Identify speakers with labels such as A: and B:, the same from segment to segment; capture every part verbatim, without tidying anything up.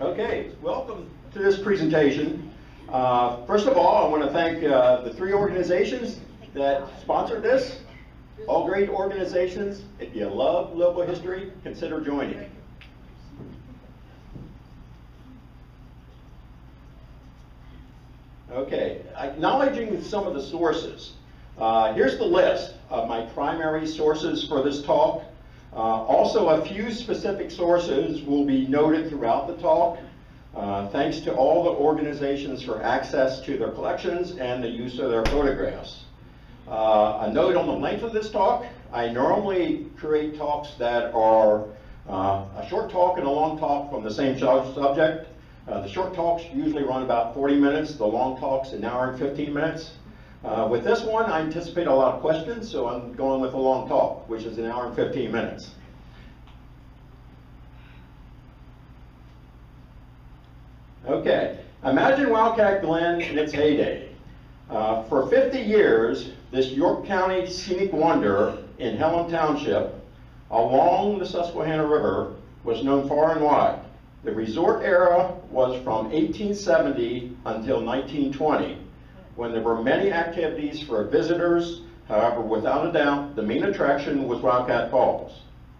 A: Okay, welcome to this presentation. Uh, first of all, I want to thank uh, the three organizations that sponsored this. All great organizations. If you love local history, consider joining. Okay, acknowledging some of the sources. Uh, here's the list of my primary sources for this talk. Uh, also, a few specific sources will be noted throughout the talk. Uh, thanks to all the organizations for access to their collections and the use of their photographs. Uh, a note on the length of this talk. I normally create talks that are uh, a short talk and a long talk from the same subject. Uh, the short talks usually run about forty minutes, the long talks an hour and fifteen minutes. Uh, with this one, I anticipate a lot of questions, so I'm going with a long talk, which is an hour and fifteen minutes. Okay, imagine Wildcat Glen in its heyday. Uh, for fifty years, this York County scenic wonder in Hellam Township along the Susquehanna River was known far and wide. The resort era was from eighteen seventy until nineteen twenty, when there were many activities for visitors. However, without a doubt, the main attraction was Wildcat Falls.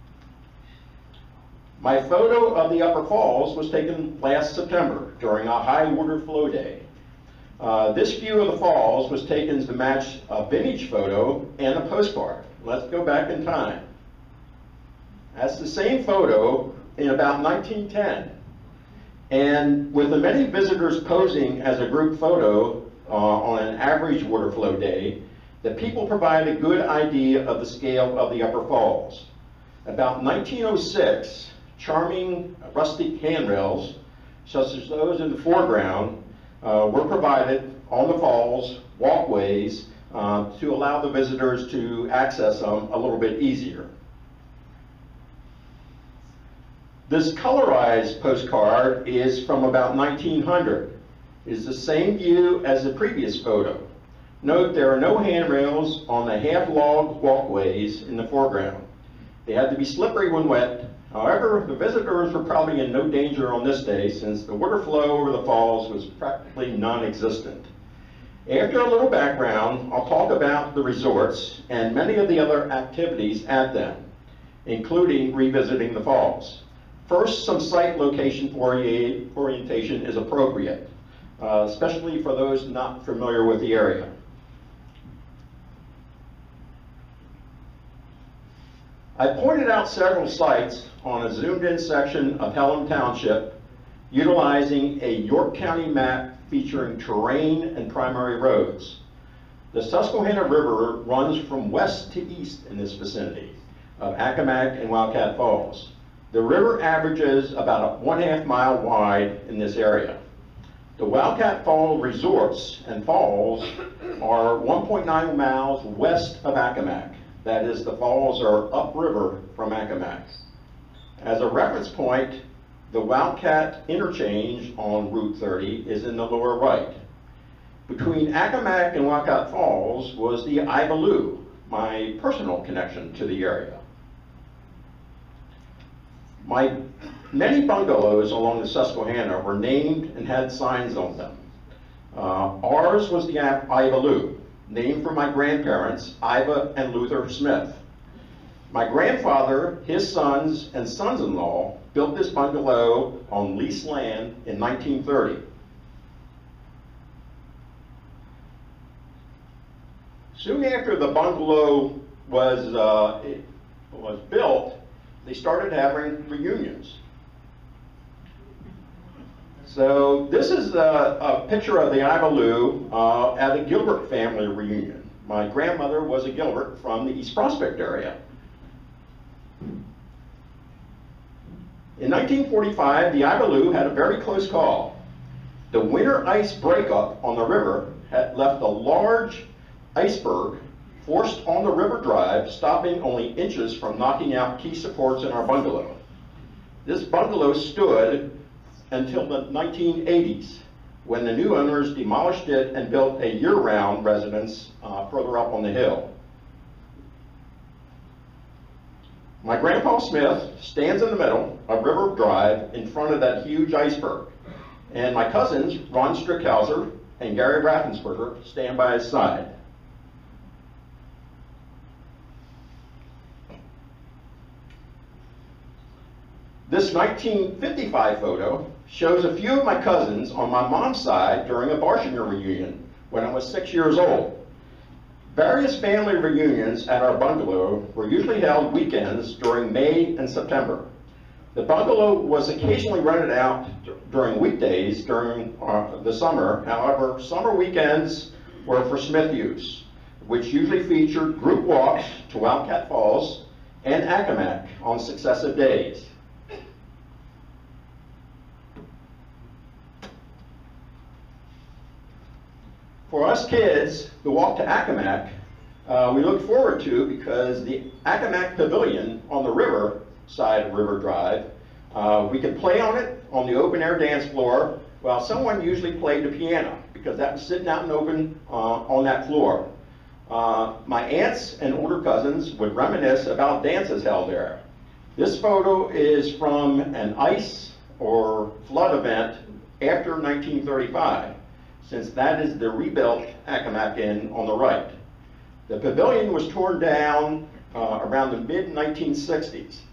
A: My photo of the Upper Falls was taken last September during a high water flow day. Uh, this view of the falls was taken to match a vintage photo and a postcard. Let's go back in time. That's the same photo in about nineteen ten. And with the many visitors posing as a group photo uh, on an average water flow day, the people provide a good idea of the scale of the Upper Falls. About nineteen oh six, charming rustic handrails, such as those in the foreground, uh, were provided on the falls, walkways, uh, to allow the visitors to access them a little bit easier. This colorized postcard is from about nineteen hundred. It is the same view as the previous photo. Note there are no handrails on the half-log walkways in the foreground. They had to be slippery when wet. However, the visitors were probably in no danger on this day since the water flow over the falls was practically non-existent. After a little background, I'll talk about the resorts and many of the other activities at them, including revisiting the falls. First, some site location orientation is appropriate, uh, especially for those not familiar with the area. I pointed out several sites on a zoomed-in section of Hellam Township utilizing a York County map featuring terrain and primary roads. The Susquehanna River runs from west to east in this vicinity of Accomack and Wildcat Falls. The river averages about one half mile wide in this area. The Wildcat Fall resorts and falls are one point nine miles west of Accomack. That is, the falls are upriver from Accomack. As a reference point, the Wildcat interchange on Route thirty is in the lower right. Between Accomack and Wildcat Falls was the Ivaloo, my personal connection to the area. My many bungalows along the Susquehanna were named and had signs on them. Uh, ours was the Ivaloo, named for my grandparents, Iva and Luther Smith. My grandfather, his sons, and sons-in-law built this bungalow on leased land in nineteen thirty. Soon after the bungalow was, uh, it was built, they started having reunions. So this is a, a picture of the Ivaloo uh, at a Gilbert family reunion. My grandmother was a Gilbert from the East Prospect area. In nineteen forty-five, the Ivaloo had a very close call. The winter ice breakup on the river had left a large iceberg forced on the river drive, stopping only inches from knocking out key supports in our bungalow. This bungalow stood until the nineteen eighties, when the new owners demolished it and built a year-round residence uh, further up on the hill. My Grandpa Smith stands in the middle of River Drive in front of that huge iceberg. And my cousins, Ron Strickhauser and Gary Raffensperger, stand by his side. This nineteen fifty-five photo shows a few of my cousins on my mom's side during a Barshinger reunion when I was six years old. Various family reunions at our bungalow were usually held weekends during May and September. The bungalow was occasionally rented out during weekdays during uh, the summer. However, summer weekends were for Smith use, which usually featured group walks to Wildcat Falls and Accomack on successive days. For us kids, the walk to Accomack, uh, we look forward to because the Accomack Pavilion on the river side of River Drive, uh, we could play on it on the open air dance floor while someone usually played the piano because that was sitting out and open uh, on that floor. Uh, my aunts and older cousins would reminisce about dances held there. This photo is from an ice or flood event after nineteen thirty-five. Since that is the rebuilt Accomack Inn on the right. The pavilion was torn down uh, around the mid nineteen sixties.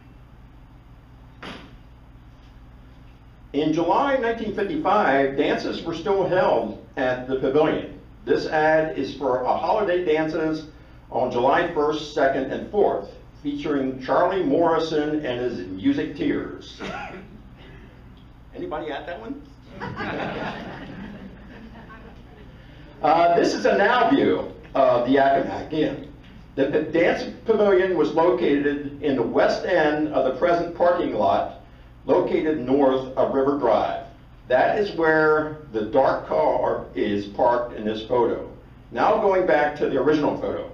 A: In July nineteen fifty-five, dances were still held at the pavilion. This ad is for a holiday dances on July first, second, and fourth, featuring Charlie Morrison and his Music Tears. Anybody at that one? Uh, this is a now view of the Accomack Inn. The dance pavilion was located in the west end of the present parking lot, located north of River Drive. That is where the dark car is parked in this photo. Now going back to the original photo.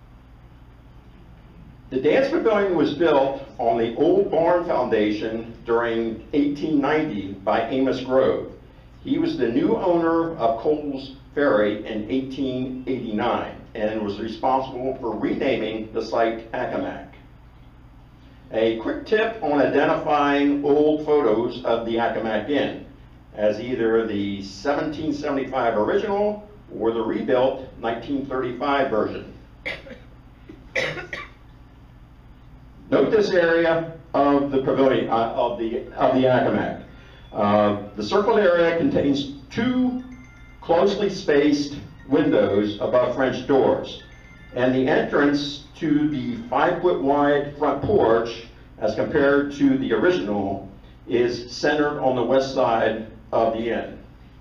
A: The dance pavilion was built on the old barn foundation during eighteen ninety by Amos Grove. He was the new owner of Coles Ferry in eighteen eighty-nine and was responsible for renaming the site Accomack. A quick tip on identifying old photos of the Accomack Inn as either the seventeen seventy-five original or the rebuilt nineteen thirty-five version. Note this area of the pavilion, uh, of the of the Accomack. Uh, the circled area contains two closely spaced windows above French doors, and the entrance to the five foot wide front porch, as compared to the original, is centered on the west side of the inn.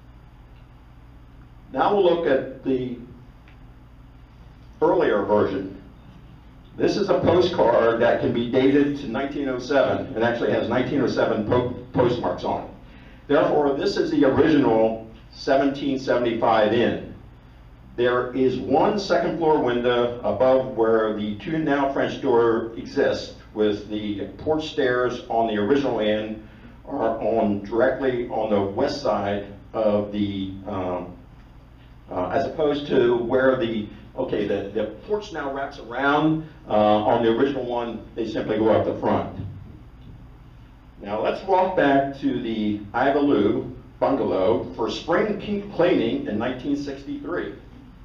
A: Now we'll look at the earlier version. This is a postcard that can be dated to nineteen oh seven. It actually has nineteen oh seven po postmarks on it. Therefore, this is the original seventeen seventy-five inn. There is one second floor window above where the two now French door exists, with the porch stairs on the original inn are on directly on the west side of the, um, uh, as opposed to where the, okay, the, the porch now wraps around. Uh, on the original one, they simply go up the front. Now let's walk back to the Ivaloo bungalow for spring cleaning in nineteen sixty-three.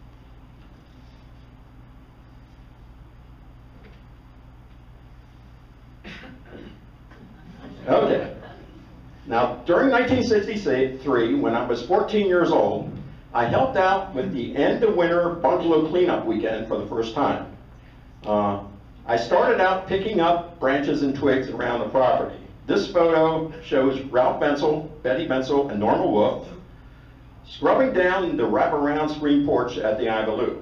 A: Okay. Now, during nineteen sixty-three, when I was fourteen years old, I helped out with the end of winter bungalow cleanup weekend for the first time. Uh, I started out picking up branches and twigs around the property. This photo shows Ralph Bensel, Betty Bensel, and Norma Wolf scrubbing down the wraparound screen porch at the Ivaloo.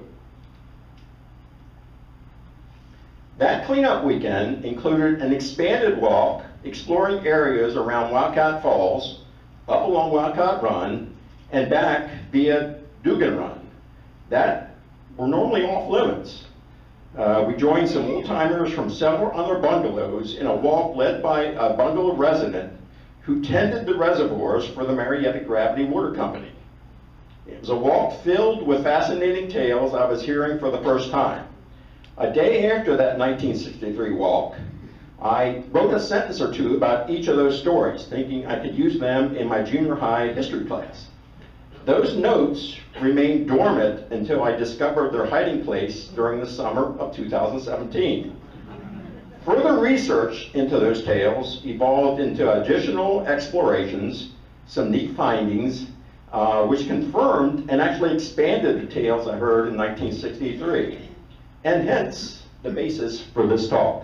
A: That cleanup weekend included an expanded walk exploring areas around Wildcat Falls, up along Wildcat Run, and back via Dugan Run. That were normally off limits. Uh, we joined some old-timers from several other bungalows in a walk led by a bungalow resident who tended the reservoirs for the Marietta Gravity Water Company. It was a walk filled with fascinating tales I was hearing for the first time. A day after that nineteen sixty-three walk, I wrote a sentence or two about each of those stories, thinking I could use them in my junior high history class. Those notes remained dormant until I discovered their hiding place during the summer of two thousand seventeen. Further research into those tales evolved into additional explorations, some neat findings, uh, which confirmed and actually expanded the tales I heard in nineteen sixty-three, and hence the basis for this talk.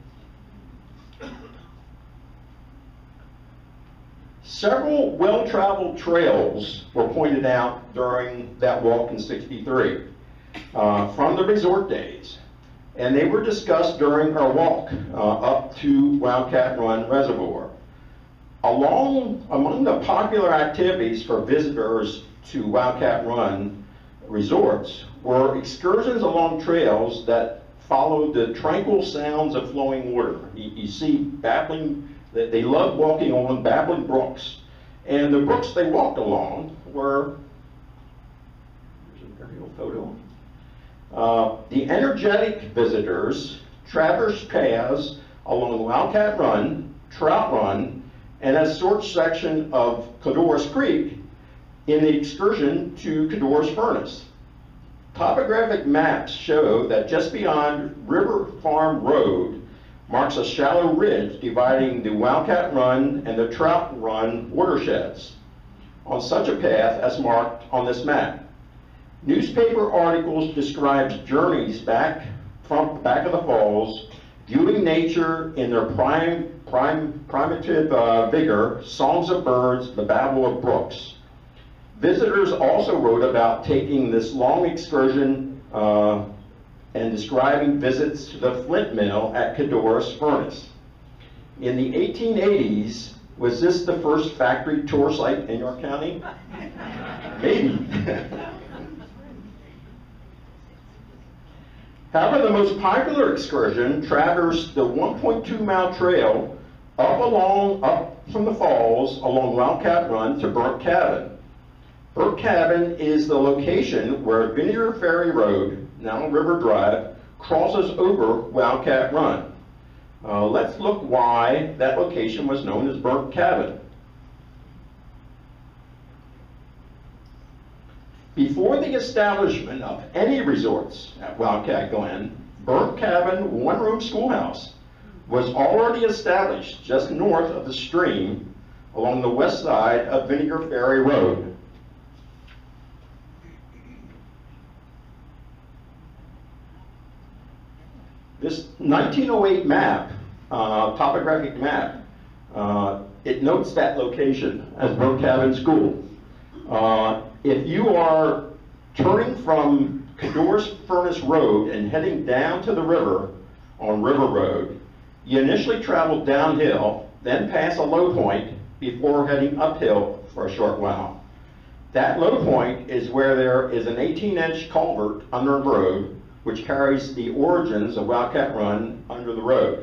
A: Several well-traveled trails were pointed out during that walk in sixty-three uh, from the resort days, and they were discussed during our walk uh, up to Wildcat Run Reservoir. Along, among the popular activities for visitors to Wildcat Run resorts were excursions along trails that followed the tranquil sounds of flowing water. You, you see babbling, they loved walking along babbling brooks. And the brooks they walked along were, here's a aerial photo. Uh, the energetic visitors traversed paths along Wildcat Run, Trout Run, and a short section of Cadorus Creek in the excursion to Cadorus Furnace. Topographic maps show that just beyond River Farm Road marks a shallow ridge dividing the Wildcat Run and the Trout Run watersheds on such a path as marked on this map. Newspaper articles described journeys back from back of the falls, viewing nature in their prime, prime, primitive uh, vigor, songs of birds, the babble of brooks. Visitors also wrote about taking this long excursion uh, and describing visits to the flint mill at Cadorus Furnace. In the eighteen eighties, was this the first factory tour site in York County? Maybe. However, the most popular excursion traversed the one point two mile trail up along, up from the falls along Wildcat Run to Burnt Cabin. Burnt Cabin is the location where Vinegar Ferry Road, now River Drive, crosses over Wildcat Run. Uh, let's look why that location was known as Burnt Cabin. Before the establishment of any resorts at Wildcat Glen, Burnt Cabin one-room schoolhouse was already established just north of the stream along the west side of Vinegar Ferry Road. This nineteen oh eight map, uh, topographic map, uh, it notes that location as Burnt Cabin School. Uh, if you are turning from Cadorus Furnace Road and heading down to the river on River Road, you initially travel downhill, then pass a low point before heading uphill for a short while. That low point is where there is an eighteen inch culvert under the road, which carries the origins of Wildcat Run under the road.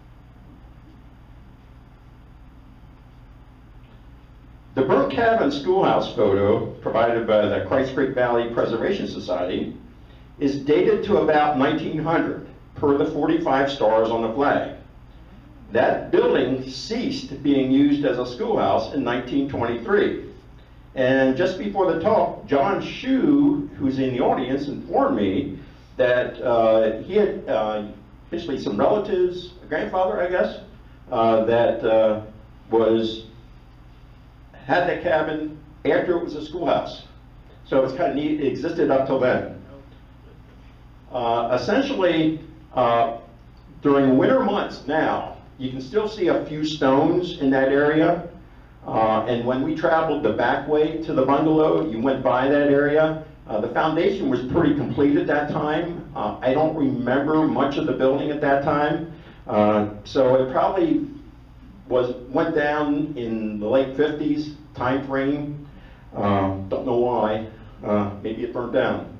A: The Burnt Cabin schoolhouse photo provided by the Christ Creek Valley Preservation Society is dated to about nineteen hundred, per the forty-five stars on the flag. That building ceased being used as a schoolhouse in nineteen twenty-three. And just before the talk, John Shue, who's in the audience, informed me that uh, he had uh, basically some relatives, a grandfather, I guess, uh, that uh, was had that cabin after it was a schoolhouse. So it's kind of neat, it existed up till then. Uh, essentially, uh, during winter months now, you can still see a few stones in that area. Uh, and when we traveled the back way to the bungalow, you went by that area. Uh, the foundation was pretty complete at that time. Uh, I don't remember much of the building at that time. Uh, so it probably was went down in the late fifties time frame. Um, don't know why. Uh, maybe it burned down.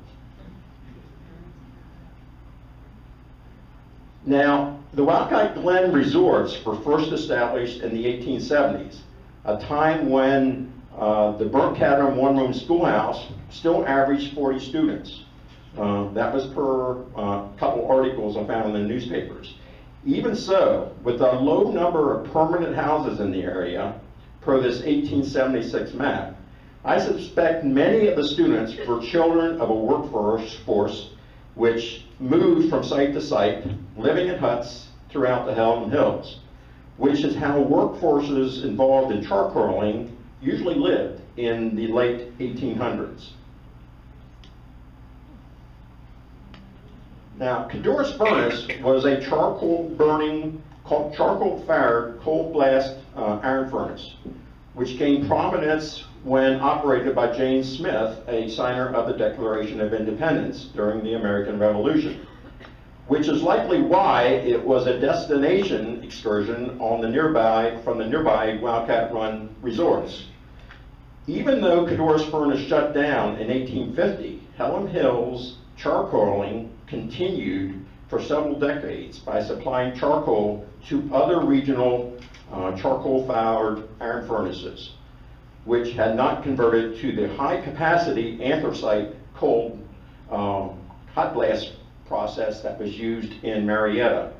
A: Now, the Wildcat Glen resorts were first established in the eighteen seventies, a time when uh, the Burnt Cabin one-room schoolhouse still averaged forty students. Uh, that was per a uh, couple articles I found in the newspapers. Even so, with a low number of permanent houses in the area, per this eighteen seventy-six map, I suspect many of the students were children of a workforce force which moved from site to site, living in huts throughout the Hellam Hills, which is how workforces involved in charcoaling usually lived in the late eighteen hundreds. Now, Cador's furnace was a charcoal burning, charcoal fired coal blast uh, iron furnace, which gained prominence when operated by James Smith, a signer of the Declaration of Independence during the American Revolution, which is likely why it was a destination excursion on the nearby, from the nearby Wildcat Run resorts. Even though Cador's furnace shut down in eighteen fifty, Hellam Hills charcoaling continued for several decades by supplying charcoal to other regional uh, charcoal-fired iron furnaces, which had not converted to the high-capacity anthracite cold um, hot blast process that was used in Marietta.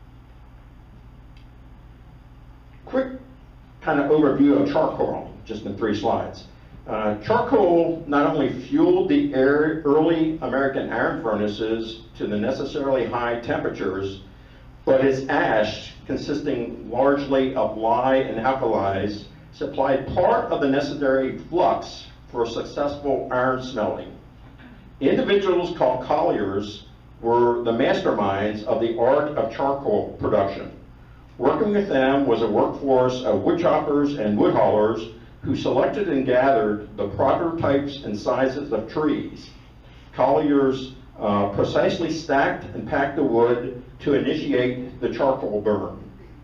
A: Quick kind of overview of charcoal, just in three slides. Uh, charcoal not only fueled the air, early American iron furnaces to the necessarily high temperatures, but its ash, consisting largely of lye and alkalis, supplied part of the necessary flux for successful iron smelting. Individuals called colliers were the masterminds of the art of charcoal production. Working with them was a workforce of woodchoppers and wood haulers who selected and gathered the prototypes and sizes of trees. Colliers uh, precisely stacked and packed the wood to initiate the charcoal burn.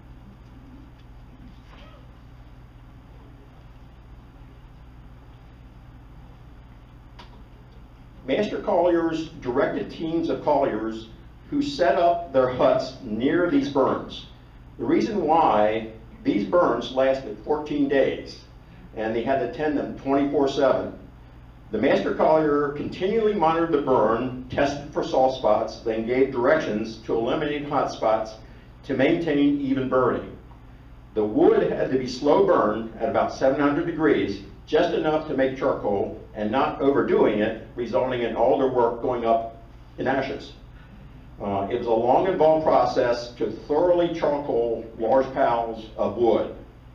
A: Master colliers directed teams of colliers who set up their huts near these burns. The reason why these burns lasted fourteen days, and they had to tend them twenty-four seven. The master collier continually monitored the burn, tested for salt spots, then gave directions to eliminate hot spots to maintain even burning. The wood had to be slow burned at about seven hundred degrees, just enough to make charcoal and not overdoing it, resulting in all their work going up in ashes. Uh, it was a long, involved process to thoroughly charcoal large piles of wood.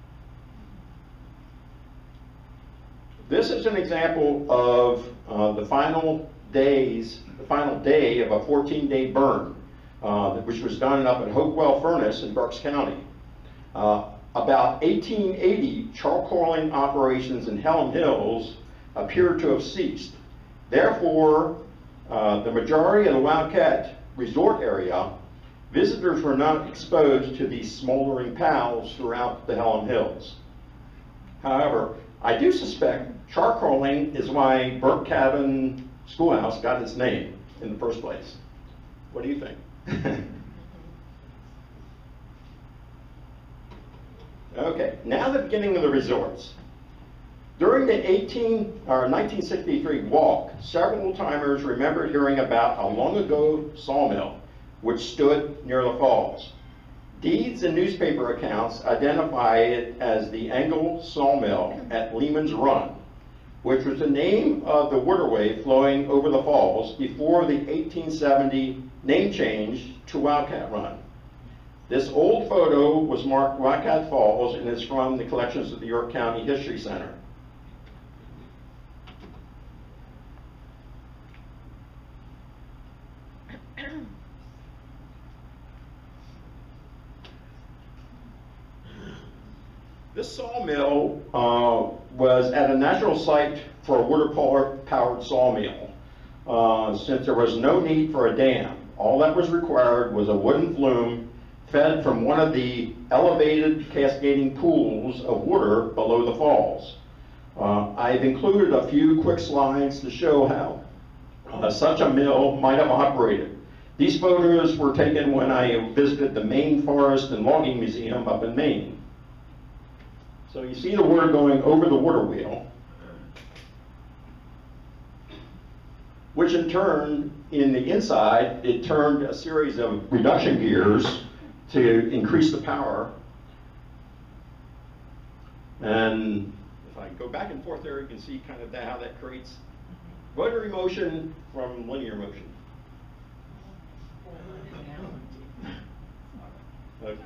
A: This is an example of uh, the final days, the final day of a fourteen day burn, uh, which was done up at Hopewell Furnace in Berks County. Uh, about eighteen eighty, charcoaling operations in Hellam Hills appeared to have ceased. Therefore, uh, the majority of the Wildcat resort area, visitors were not exposed to these smoldering piles throughout the Hellam Hills. However, I do suspect charcoaling is why Burke Cabin Schoolhouse got its name in the first place. What do you think? Okay, now the beginning of the resorts. During the eighteen, or nineteen sixty-three walk, several timers remembered hearing about a long ago sawmill which stood near the falls. Deeds and newspaper accounts identify it as the Engel Sawmill at Lehman's Run, which was the name of the waterway flowing over the falls before the eighteen seventy name change to Wildcat Run. This old photo was marked Wildcat Falls and is from the collections of the York County History Center. This sawmill uh, was at a natural site for a water-powered sawmill, uh, since there was no need for a dam. All that was required was a wooden flume fed from one of the elevated cascading pools of water below the falls. Uh, I've included a few quick slides to show how uh, such a mill might have operated. These photos were taken when I visited the Maine Forest and Logging Museum up in Maine. So you see the water going over the water wheel, which in turn, in the inside, it turned a series of reduction gears to increase the power. And if I go back and forth there, you can see kind of that, how that creates rotary motion from linear motion. Okay.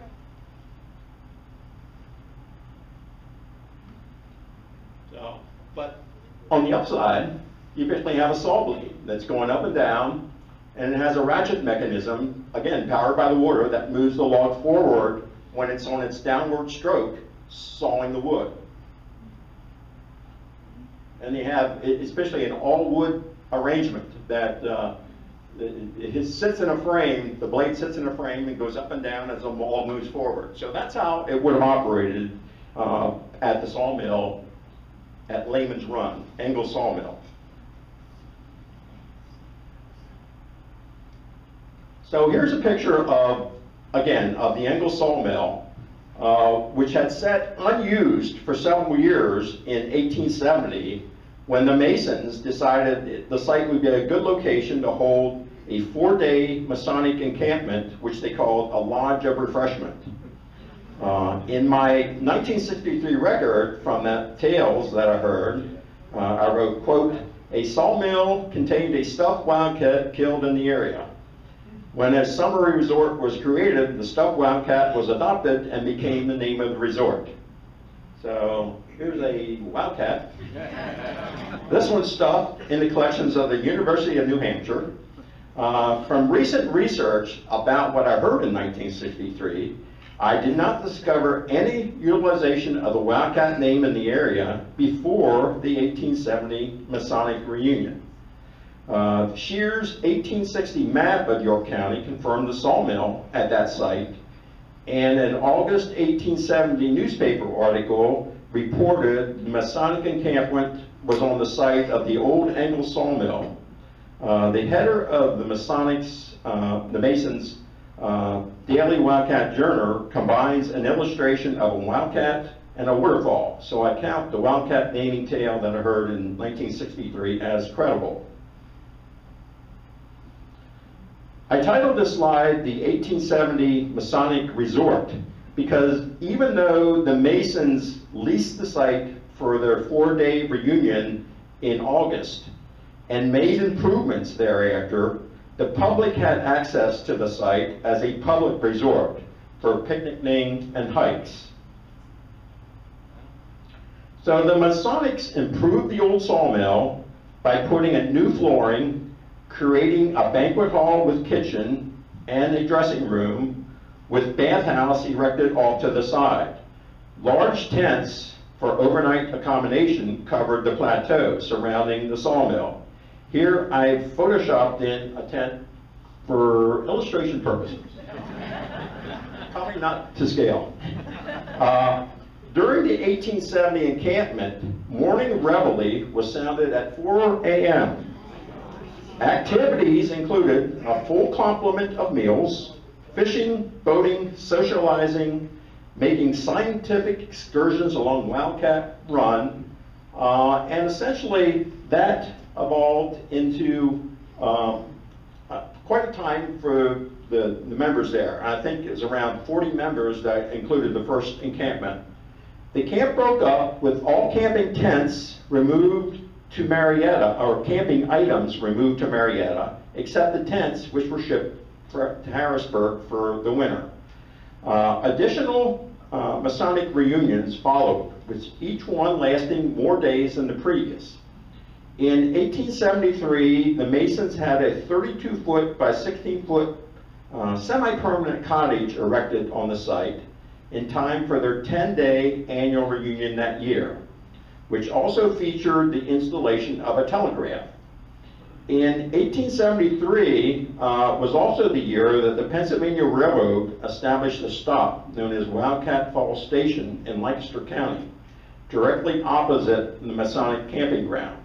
A: So, but on the upside, you basically have a saw blade that's going up and down, and it has a ratchet mechanism, again, powered by the water, that moves the log forward when it's on its downward stroke, sawing the wood. And you have, especially an all-wood arrangement that uh, it, it sits in a frame, the blade sits in a frame and goes up and down as the log moves forward. So that's how it would have operated uh, at the sawmill at Layman's Run, Engel Sawmill. So here's a picture of, again, of the Engel Sawmill, uh, which had sat unused for several years in eighteen seventy, when the Masons decided the site would be a good location to hold a four-day Masonic encampment, which they called a Lodge of Refreshment. Uh, in my nineteen sixty-three record from that tales that I heard, uh, I wrote, quote, "A sawmill contained a stuffed wildcat killed in the area. When a summer resort was created, the stuffed wildcat was adopted and became the name of the resort." So here's a wildcat. This one's stuffed in the collections of the University of New Hampshire. Uh, from recent research about what I heard in nineteen sixty-three, I did not discover any utilization of the wildcat name in the area before the eighteen seventy Masonic reunion. Uh, Shear's eighteen sixty map of York County confirmed the sawmill at that site, and an August eighteen seventy newspaper article reported the Masonic encampment was on the site of the old Engel sawmill. Uh, the header of the Masonics, uh, the Masons' uh, Daily Wildcat Journal combines an illustration of a wildcat and a waterfall. So I count the wildcat naming tale that I heard in nineteen sixty-three as credible. I titled this slide the eighteen seventy Masonic Resort because even though the Masons leased the site for their four-day reunion in August and made improvements thereafter, the public had access to the site as a public resort for picnicking and hikes. So the Masonics improved the old sawmill by putting in new flooring, creating a banquet hall with kitchen and a dressing room with bathhouse erected off to the side. Large tents for overnight accommodation covered the plateau surrounding the sawmill. Here I've photoshopped in a tent for illustration purposes. Probably not to scale. Uh, during the eighteen seventy encampment, morning reveille was sounded at four A M Activities included a full complement of meals, fishing, boating, socializing, making scientific excursions along Wildcat Run, uh, and essentially that evolved into um, uh, quite a time for the, the members there. I think it was around forty members that included the first encampment. The camp broke up with all camping tents removed to Marietta, or camping items removed to Marietta, except the tents which were shipped for, to Harrisburg for the winter. Uh, additional uh, Masonic reunions followed, with each one lasting more days than the previous. In eighteen seventy-three, the Masons had a thirty-two foot by sixteen foot uh, semi-permanent cottage erected on the site in time for their ten day annual reunion that year, which also featured the installation of a telegraph. In eighteen seventy-three uh, was also the year that the Pennsylvania Railroad established a stop known as Wildcat Falls Station in Lancaster County, directly opposite the Masonic camping ground.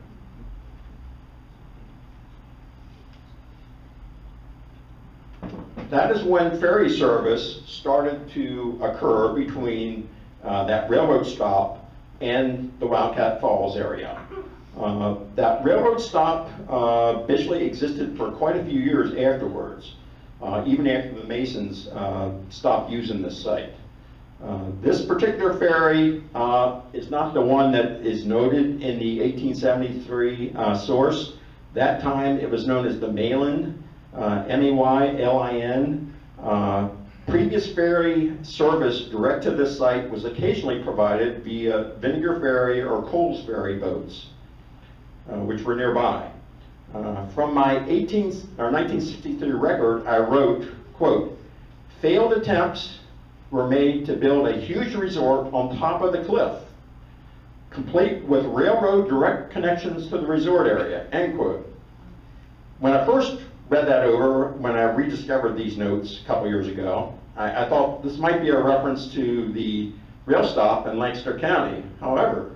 A: That is when ferry service started to occur between uh, that railroad stop and the Wildcat Falls area. Uh, that railroad stop uh, basically existed for quite a few years afterwards. uh, even after the Masons uh, stopped using this site. Uh, this particular ferry uh, is not the one that is noted in the eighteen seventy-three uh, source. That time it was known as the Maylin, uh, M A Y L I N. Uh, previous ferry service direct to this site was occasionally provided via Vinegar Ferry or Coles Ferry boats, uh, which were nearby. Uh, from my eighteen, or nineteen sixty-three record, I wrote, quote, failed attempts were made to build a huge resort on top of the cliff, complete with railroad direct connections to the resort area, end quote. When I first read that over, when I rediscovered these notes a couple years ago, I, I thought this might be a reference to the rail stop in Lancaster County. However,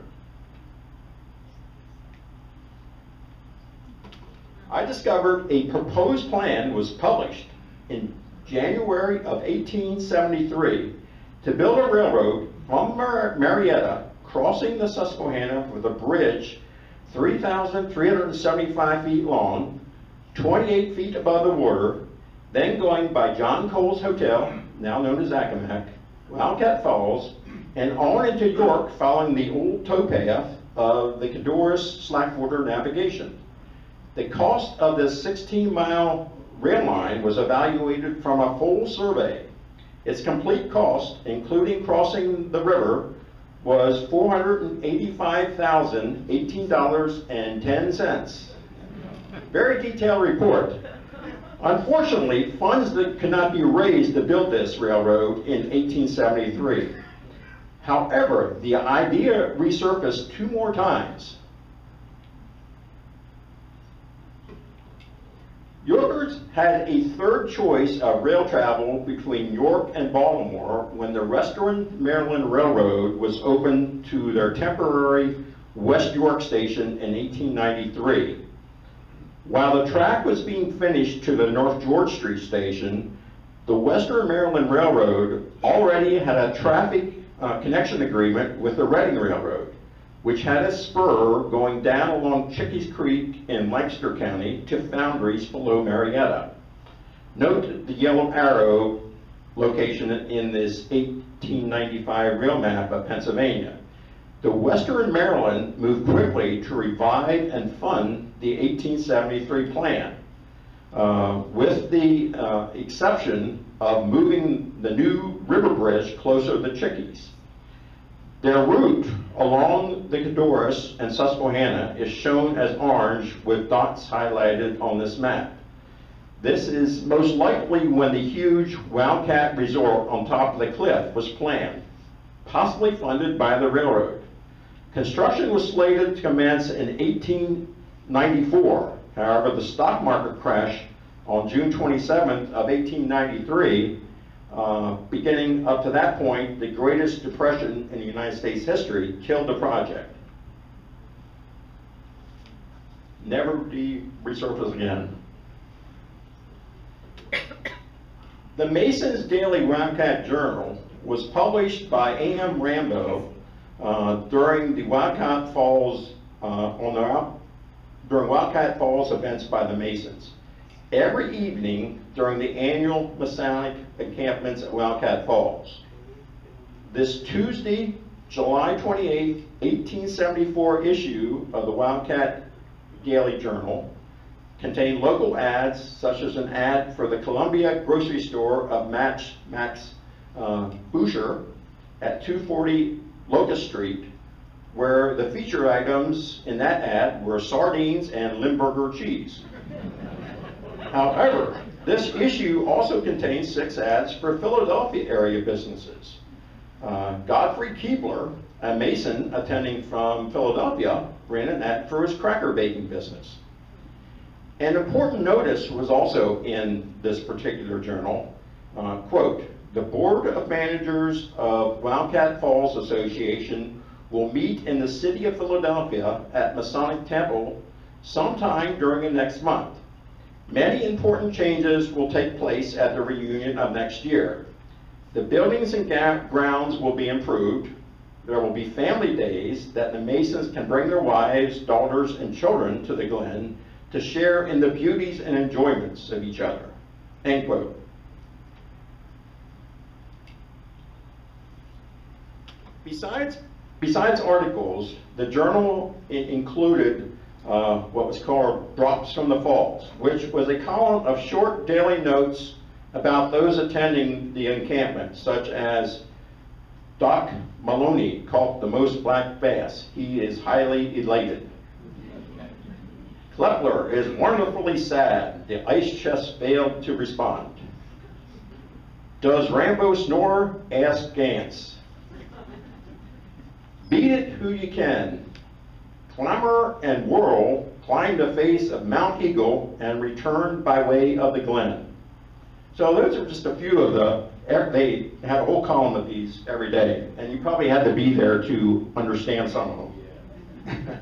A: I discovered a proposed plan was published in January of eighteen seventy-three to build a railroad from Mar Marietta, crossing the Susquehanna with a bridge three thousand three hundred seventy-five feet long, twenty-eight feet above the water, then going by John Cole's Hotel, now known as Accomack, Wildcat Falls, and on into York following the old towpath of the Codorus Slackwater navigation. The cost of this sixteen mile rail line was evaluated from a full survey. Its complete cost, including crossing the river, was four hundred eighty-five thousand eighteen dollars and ten cents. Very detailed report. Unfortunately, funds that could not be raised to build this railroad in eighteen seventy-three. However, the idea resurfaced two more times. Yorkers had a third choice of rail travel between York and Baltimore when the Western Maryland Railroad was opened to their temporary West York station in eighteen ninety-three. While the track was being finished to the North George Street station, the Western Maryland Railroad already had a traffic uh, connection agreement with the Reading Railroad, which had a spur going down along Chickies Creek in Lancaster County to Foundries below Marietta. Note the yellow arrow location in this eighteen ninety-five rail map of Pennsylvania. The Western Maryland moved quickly to revive and fund the eighteen seventy-three plan, uh, with the uh, exception of moving the new river bridge closer to Chickies. Their route along the Codorus and Susquehanna is shown as orange with dots highlighted on this map. This is most likely when the huge Wildcat Resort on top of the cliff was planned, possibly funded by the railroad. Construction was slated to commence in eighteen ninety-four. However, the stock market crash on June twenty-seventh of eighteen ninety-three, uh, beginning up to that point, the greatest depression in the United States history, killed the project. Never to be resurfaced again. The Mason's Daily Wildcat Journal was published by A M Rambo uh, during the Wildcat Falls uh, on the during Wildcat Falls events by the Masons. Every evening during the annual Masonic encampments at Wildcat Falls. This Tuesday, July twenty-eighth, eighteen seventy-four issue of the Wildcat Daily Journal contained local ads, such as an ad for the Columbia grocery store of Max, Max uh, Boucher at two forty Locust Street, where the feature items in that ad were sardines and Limburger cheese. However, this issue also contains six ads for Philadelphia area businesses. Uh, Godfrey Keebler, a Mason attending from Philadelphia, ran an ad for his cracker baking business. An important notice was also in this particular journal, uh, quote, the Board of Managers of Wildcat Falls Association will meet in the city of Philadelphia at Masonic Temple sometime during the next month. Many important changes will take place at the reunion of next year. The buildings and grounds will be improved. There will be family days that the Masons can bring their wives, daughters, and children to the Glen to share in the beauties and enjoyments of each other. End quote. Besides, besides articles, the journal i- included uh, what was called Drops from the Falls, which was a column of short daily notes about those attending the encampment, such as Doc Maloney caught the most black bass. He is highly elated. Klepler is wonderfully sad. The ice chest failed to respond. Does Rambo snore? Ask Gantz. Beat it who you can. Clamor and Whirl climbed the face of Mount Eagle and returned by way of the Glen. So those are just a few of the, they had a whole column of these every day, and you probably had to be there to understand some of them.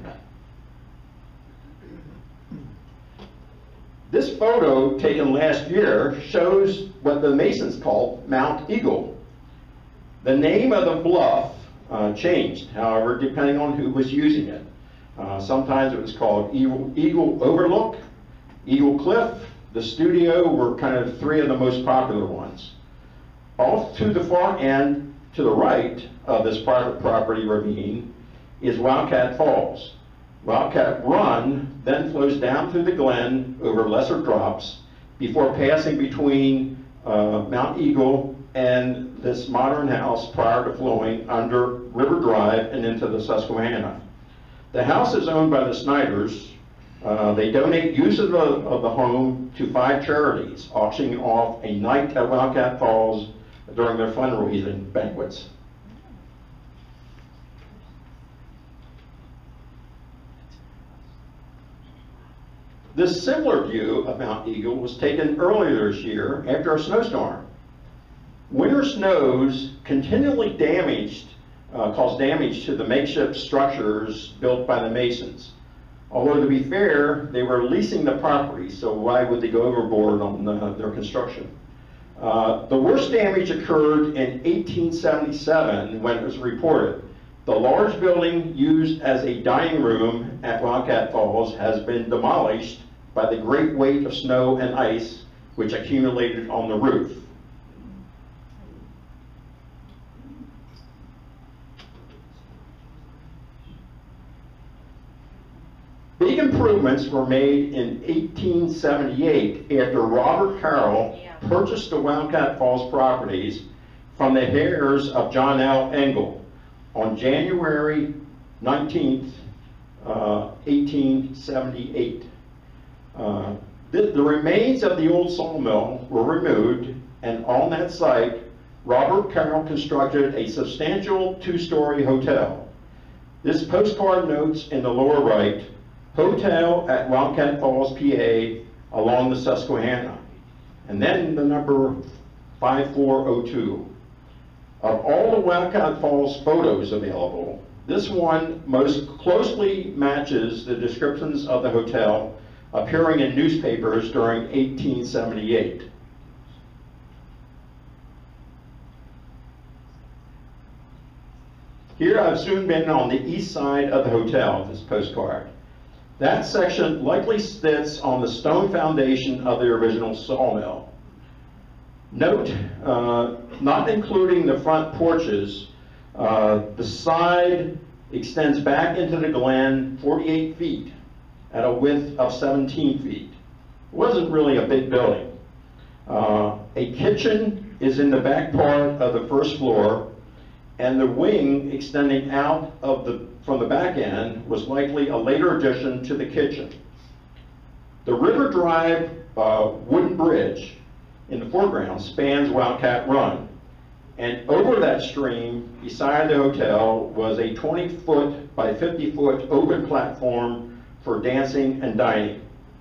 A: This photo taken last year shows what the Masons called Mount Eagle. The name of the bluff uh, changed, however, depending on who was using it. Uh, sometimes it was called Eagle, Eagle Overlook, Eagle Cliff, the Studio were kind of three of the most popular ones. Off to the far end, to the right of this private property ravine, is Wildcat Falls. Wildcat Run then flows down through the Glen over lesser drops before passing between uh, Mount Eagle and this modern house prior to flowing under River Drive and into the Susquehanna. The house is owned by the Snyders. Uh, they donate use of the, of the home to five charities, auctioning off a night at Wildcat Falls during their fundraising banquets. This similar view of Mount Eagle was taken earlier this year after a snowstorm. Winter snows continually damaged, uh, caused damage to the makeshift structures built by the Masons. Although to be fair, they were leasing the property, so why would they go overboard on uh, their construction? Uh, the worst damage occurred in eighteen seventy-seven when it was reported. The large building used as a dining room at Wildcat Falls has been demolished by the great weight of snow and ice which accumulated on the roof. Big improvements were made in eighteen seventy-eight after Robert Carroll yeah. purchased the Wildcat Falls properties from the heirs of John L. Engel on January nineteenth, uh, eighteen seventy-eight. Uh, the, the remains of the old sawmill were removed, and on that site, Robert Carroll constructed a substantial two-story hotel. This postcard notes in the lower right, Hotel at Wildcat Falls, P A, along the Susquehanna, and then the number five four oh two. Of all the Wildcat Falls photos available, this one most closely matches the descriptions of the hotel appearing in newspapers during eighteen seventy-eight. Here I've zoomed in on the east side of the hotel, this postcard. That section likely sits on the stone foundation of the original sawmill. Note, uh, not including the front porches, uh, the side extends back into the Glen forty-eight feet at a width of seventeen feet. It wasn't really a big building. Uh, a kitchen is in the back part of the first floor, and the wing extending out of the, from the back end was likely a later addition to the kitchen. The River Drive uh, wooden bridge in the foreground spans Wildcat Run, and over that stream beside the hotel was a twenty foot by fifty foot open platform for dancing and dining.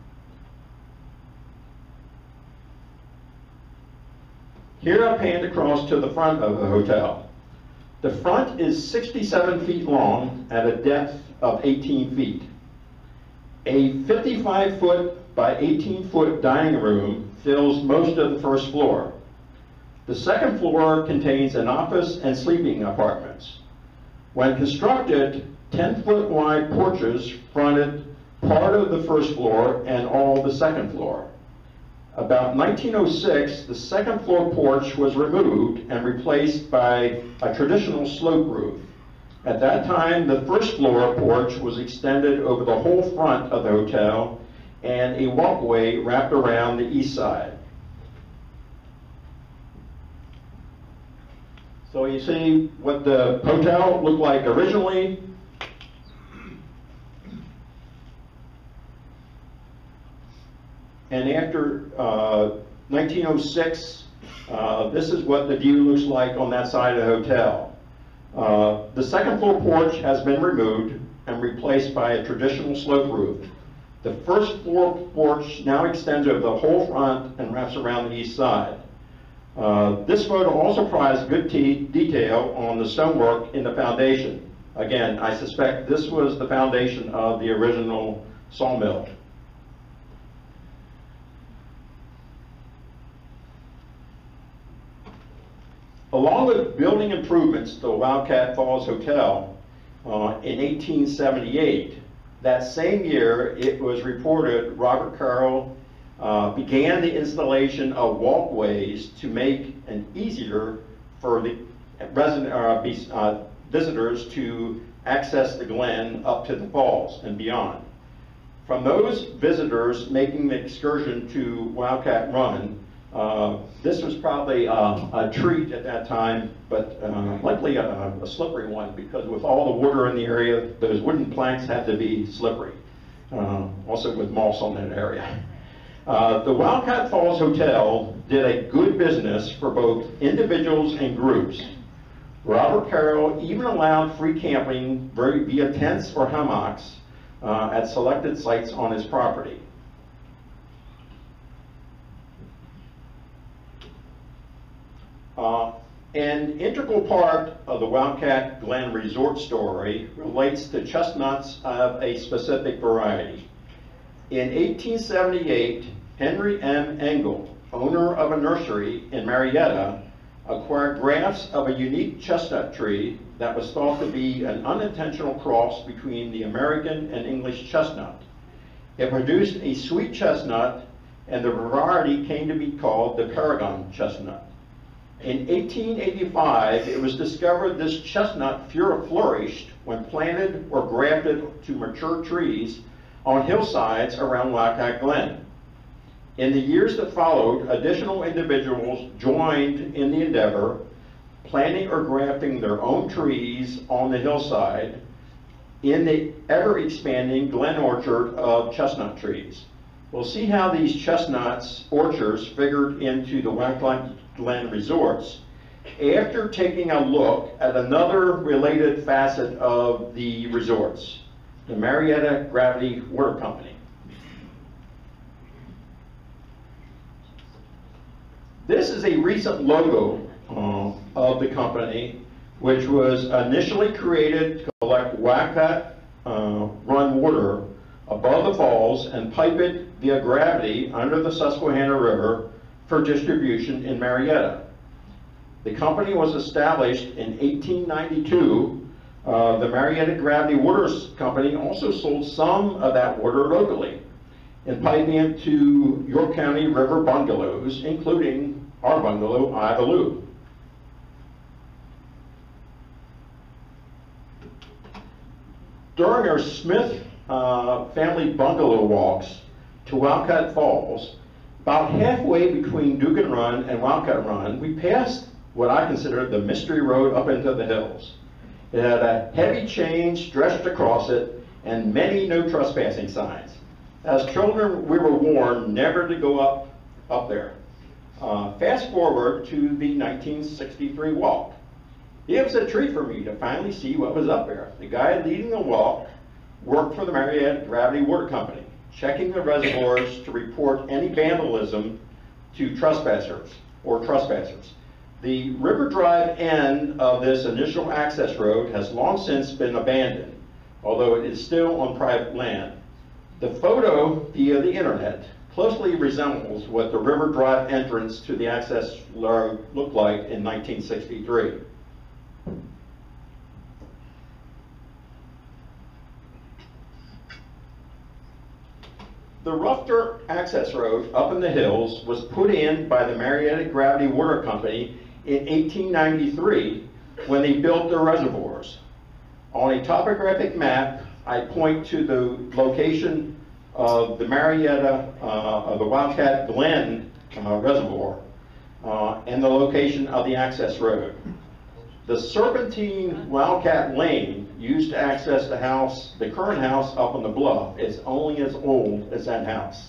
A: Here I panned across to the front of the hotel. The front is sixty-seven feet long at a depth of eighteen feet. A fifty-five foot by eighteen foot dining room fills most of the first floor. The second floor contains an office and sleeping apartments. When constructed, ten foot wide porches fronted part of the first floor and all the second floor. About nineteen oh six, the second floor porch was removed and replaced by a traditional slope roof. At that time, the first floor porch was extended over the whole front of the hotel and a walkway wrapped around the east side. So you see what the hotel looked like originally. And after uh, nineteen oh six, uh, this is what the view looks like on that side of the hotel. Uh, the second floor porch has been removed and replaced by a traditional slope roof. The first floor porch now extends over the whole front and wraps around the east side. Uh, this photo also provides good detail on the stonework in the foundation. Again, I suspect this was the foundation of the original sawmill. Along with building improvements to the Wildcat Falls Hotel uh, in eighteen seventy-eight, that same year it was reported Robert Carroll uh, began the installation of walkways to make it easier for the resident, uh, uh, visitors to access the Glen up to the falls and beyond. From those visitors making the excursion to Wildcat Run, Uh, this was probably uh, a treat at that time, but uh, likely a, a slippery one, because with all the water in the area, those wooden planks had to be slippery, uh, also with moss on that area. Uh, the Wildcat Falls Hotel did a good business for both individuals and groups. Robert Carroll even allowed free camping via tents or hammocks uh, at selected sites on his property. Uh, an integral part of the Wildcat Glen resort story relates to chestnuts of a specific variety. In eighteen seventy-eight, Henry M. Engel, owner of a nursery in Marietta, acquired grafts of a unique chestnut tree that was thought to be an unintentional cross between the American and English chestnut. It produced a sweet chestnut, and the variety came to be called the Paragon chestnut. In eighteen eighty-five, it was discovered this chestnut flourished when planted or grafted to mature trees on hillsides around Wildcat Glen. In the years that followed, additional individuals joined in the endeavor, planting or grafting their own trees on the hillside in the ever-expanding Glen orchard of chestnut trees. We'll see how these chestnuts orchards figured into the Wildcat Glen resorts after taking a look at another related facet of the resorts, the Marietta Gravity Water Company. This is a recent logo uh, of the company, which was initially created to collect Wildcat uh, Run water above the falls and pipe it via gravity under the Susquehanna River for distribution in Marietta. The company was established in eighteen ninety-two. Uh, the Marietta Gravity Water Company also sold some of that water locally and piping it to York County River bungalows, including our bungalow, Ivaloo. During our Smith uh, family bungalow walks to Wildcat Falls, about halfway between Dugan Run and Wildcat Run, we passed what I consider the mystery road up into the hills. It had a heavy chain stretched across it and many no trespassing signs. As children, we were warned never to go up, up there. Uh, fast forward to the nineteen sixty-three walk. It was a treat for me to finally see what was up there. The guy leading the walk worked for the Marietta Gravity Water Company, checking the reservoirs to report any vandalism to trespassers or trespassers. The River Drive end of this initial access road has long since been abandoned, although it is still on private land. The photo via the internet closely resembles what the River Drive entrance to the access road looked like in nineteen sixty-three. The rough dirt access road up in the hills was put in by the Marietta Gravity Water Company in eighteen ninety-three when they built their reservoirs. On a topographic map, I point to the location of the Marietta, uh, of the Wildcat Glen uh, reservoir, uh, and the location of the access road. The serpentine Wildcat Lane used to access the house, the current house up on the bluff, is only as old as that house.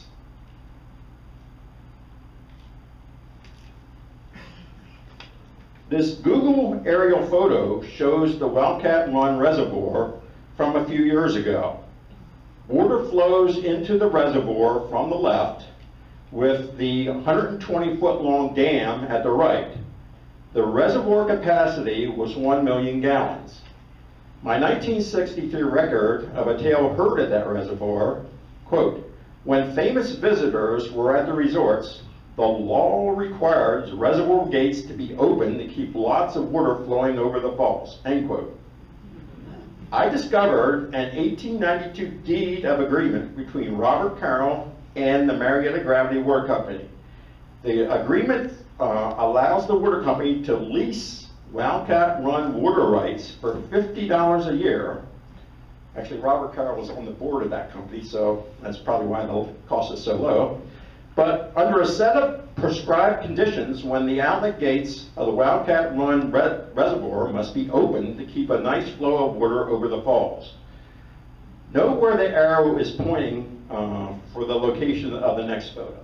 A: This Google aerial photo shows the Wildcat Run Reservoir from a few years ago. Water flows into the reservoir from the left with the one hundred twenty foot long dam at the right. The reservoir capacity was one million gallons. My nineteen sixty-three record of a tale heard at that reservoir, quote, when famous visitors were at the resorts, the law required reservoir gates to be open to keep lots of water flowing over the falls, end quote. I discovered an eighteen ninety-two deed of agreement between Robert Carroll and the Marietta Gravity Water Company. The agreement uh, allows the water company to lease Wildcat Run water rights for fifty dollars a year. Actually, Robert Carroll was on the board of that company, so that's probably why the cost is so low. But under a set of prescribed conditions, when the outlet gates of the Wildcat Run re reservoir must be open to keep a nice flow of water over the falls. Note where the arrow is pointing uh, for the location of the next photo.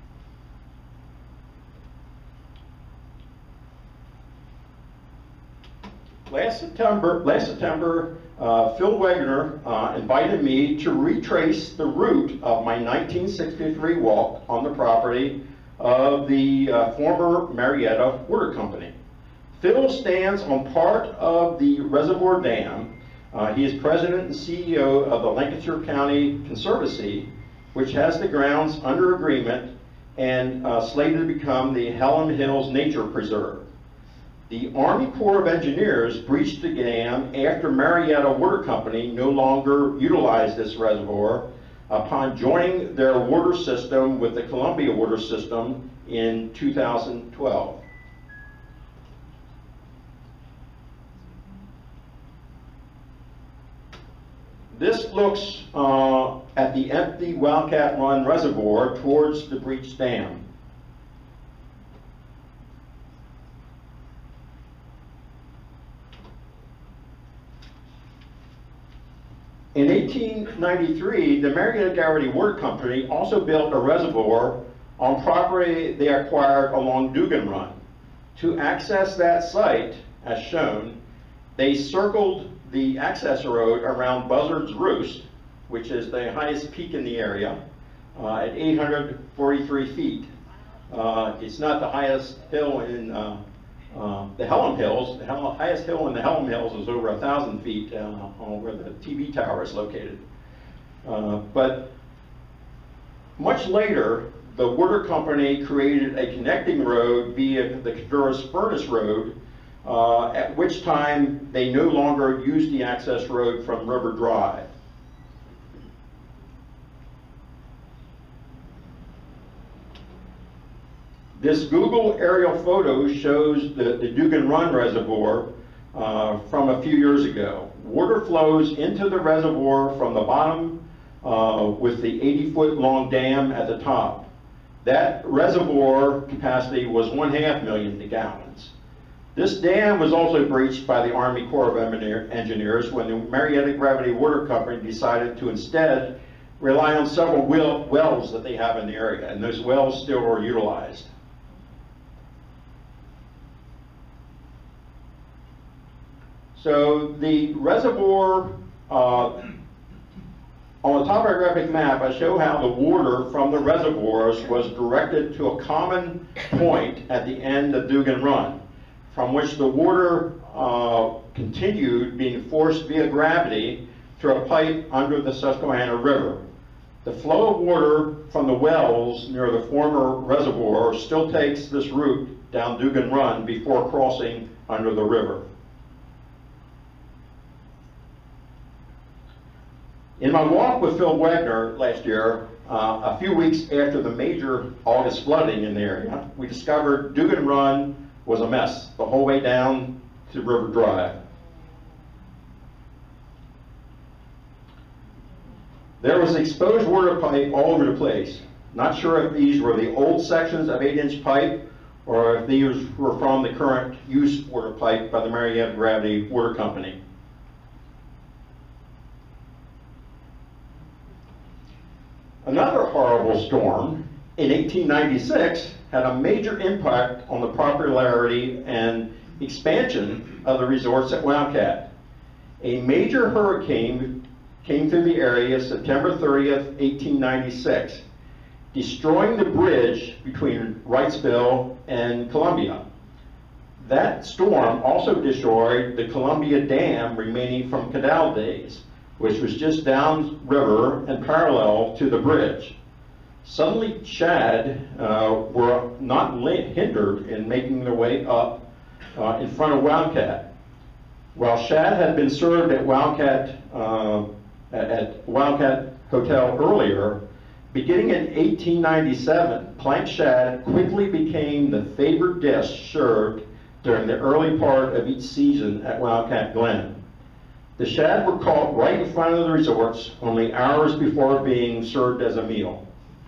A: Last September, last September uh, Phil Wegner uh, invited me to retrace the route of my nineteen sixty-three walk on the property of the uh, former Marietta Water Company. Phil stands on part of the reservoir dam. Uh, he is president and C E O of the Lancaster County Conservancy, which has the grounds under agreement and uh, slated to become the Hellam Hills Nature Preserve. The Army Corps of Engineers breached the dam after Marietta Water Company no longer utilized this reservoir upon joining their water system with the Columbia water system in two thousand twelve. This looks uh, at the empty Wildcat Run Reservoir towards the breached dam. In eighteen ninety-three, the Marietta Gravity Water Company also built a reservoir on property they acquired along Dugan Run. To access that site, as shown, they circled the access road around Buzzard's Roost, which is the highest peak in the area, uh, at eight hundred forty-three feet. Uh, it's not the highest hill in uh, uh, the Hellam Hills. The hell highest hill in the Hellam Hills is over a thousand feet uh, on where the T V tower is located. Uh, but much later, the water company created a connecting road via the Cadurus Furnace Road, uh, at which time they no longer used the access road from River Drive. This Google aerial photo shows the, the Dugan Run Reservoir uh, from a few years ago. Water flows into the reservoir from the bottom uh, with the eighty foot long dam at the top. That reservoir capacity was one half million gallons. This dam was also breached by the Army Corps of Engineers when the Marietta Gravity Water Company decided to instead rely on several well, wells that they have in the area, and those wells still are utilized. So the reservoir, uh, on the topographic map, I show how the water from the reservoirs was directed to a common point at the end of Dugan Run, from which the water uh, continued being forced via gravity through a pipe under the Susquehanna River. The flow of water from the wells near the former reservoir still takes this route down Dugan Run before crossing under the river. In my walk with Phil Wegner last year, Uh, a few weeks after the major August flooding in the area, we discovered Dugan Run was a mess the whole way down to River Drive. There was exposed water pipe all over the place. Not sure if these were the old sections of eight inch pipe or if these were from the current use water pipe by the Marietta Gravity Water Company. Another horrible storm in eighteen ninety-six had a major impact on the popularity and expansion of the resorts at Wildcat. A major hurricane came through the area September thirtieth, eighteen ninety-six, destroying the bridge between Wrightsville and Columbia. That storm also destroyed the Columbia Dam remaining from canal days, which was just downriver and parallel to the bridge. Suddenly, shad uh, were not hindered in making their way up uh, in front of Wildcat. While shad had been served at Wildcat, uh, at Wildcat Hotel earlier, beginning in eighteen ninety-seven, planked shad quickly became the favored dish served during the early part of each season at Wildcat Glen. The shad were caught right in front of the resorts only hours before being served as a meal.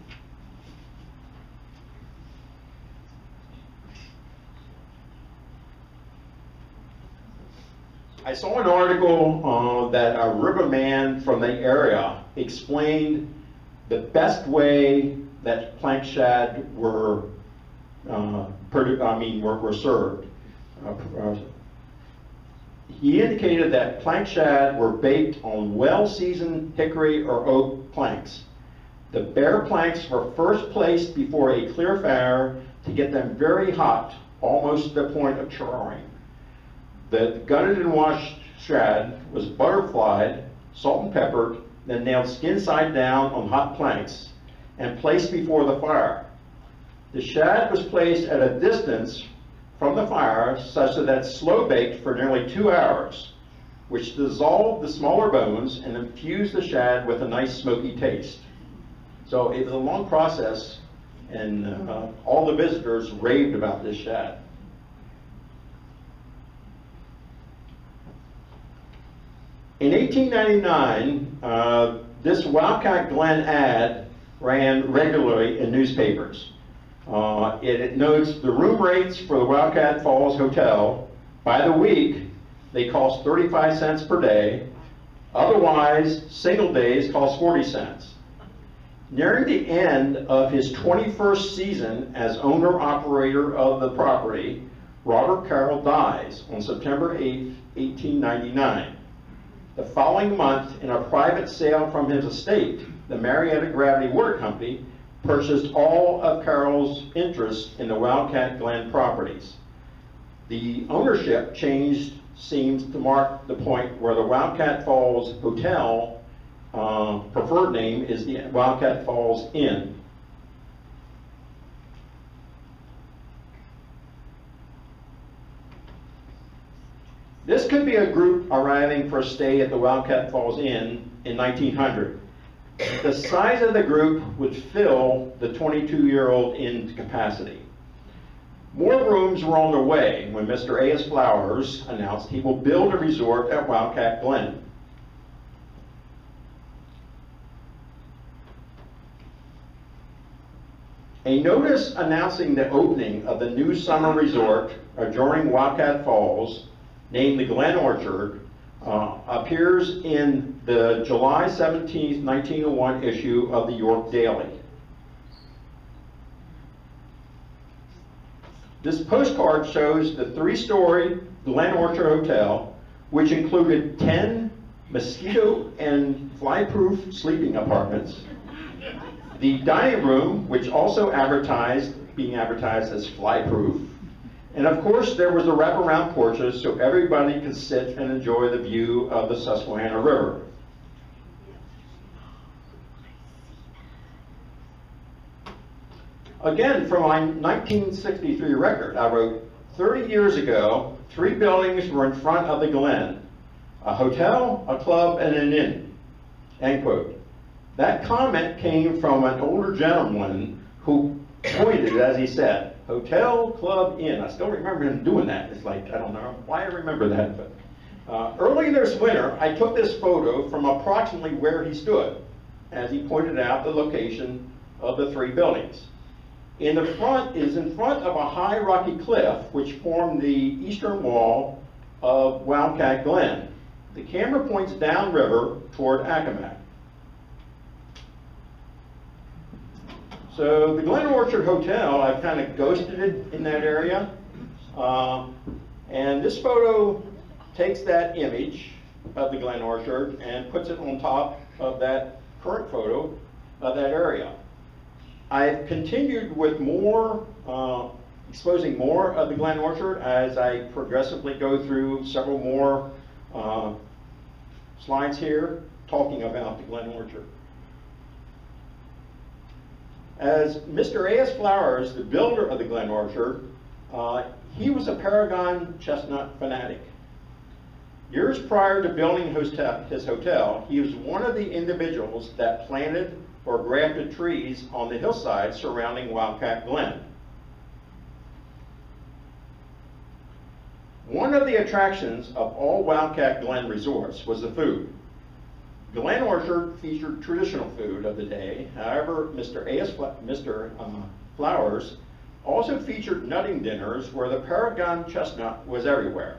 A: I saw an article uh, that a riverman from the area explained the best way that planked shad were, uh, I mean, were, were served. Uh, He indicated that planked shad were baked on well-seasoned hickory or oak planks. The bare planks were first placed before a clear fire to get them very hot, almost to the point of charring. The gutted and washed shad was butterflied, salt and peppered, then nailed skin side down on hot planks and placed before the fire. The shad was placed at a distance from the fire such that it's slow baked for nearly two hours, which dissolved the smaller bones and infused the shad with a nice smoky taste. So it was a long process, and uh, all the visitors raved about this shad. In eighteen ninety-nine, uh, this Wildcat Glen ad ran regularly in newspapers. Uh, it, it notes the room rates for the Wildcat Falls Hotel. By the week, they cost thirty-five cents per day. Otherwise, single days cost forty cents. Nearing the end of his twenty-first season as owner-operator of the property, Robert Carroll dies on September eighth, eighteen ninety-nine. The following month, in a private sale from his estate, the Marietta Gravity Water Company purchased all of Carroll's interest in the Wildcat Glen properties. The ownership change seems to mark the point where the Wildcat Falls Hotel uh, preferred name is the Wildcat Falls Inn. This could be a group arriving for a stay at the Wildcat Falls Inn in nineteen hundred. The size of the group would fill the twenty-two-year-old inn capacity. More rooms were on their way when Mister A S Flowers announced he will build a resort at Wildcat Glen. A notice announcing the opening of the new summer resort adjoining Wildcat Falls, named the Glen Orchard, uh, appears in the July seventeenth, nineteen oh one issue of the York Daily. This postcard shows the three-story Glen Orchard Hotel, which included ten mosquito and fly-proof sleeping apartments, the dining room, which also advertised, being advertised as fly-proof, and of course there was the wraparound porches so everybody could sit and enjoy the view of the Susquehanna River. Again, from my nineteen sixty-three record, I wrote, thirty years ago, three buildings were in front of the Glen, a hotel, a club, and an inn, end quote. That comment came from an older gentleman who pointed, as he said, hotel, club, inn. I still remember him doing that. It's like, I don't know why I remember that, but uh, early this winter, I took this photo from approximately where he stood, as he pointed out the location of the three buildings. In the front is in front of a high rocky cliff which formed the eastern wall of Wildcat Glen. The camera points downriver toward Accomack. So the Glen Orchard Hotel, I've kind of ghosted it in that area. Uh, and this photo takes that image of the Glen Orchard and puts it on top of that current photo of that area. I've continued with more, uh, exposing more of the Glen Orchard as I progressively go through several more uh, slides here talking about the Glen Orchard. As Mister A S Flowers, the builder of the Glen Orchard, uh, he was a Paragon chestnut fanatic. Years prior to building his hotel, he was one of the individuals that planted or grafted trees on the hillside surrounding Wildcat Glen. One of the attractions of all Wildcat Glen resorts was the food. Glen Orchard featured traditional food of the day. However, Mister A S Mister Um, Flowers also featured nutting dinners where the Paragon chestnut was everywhere.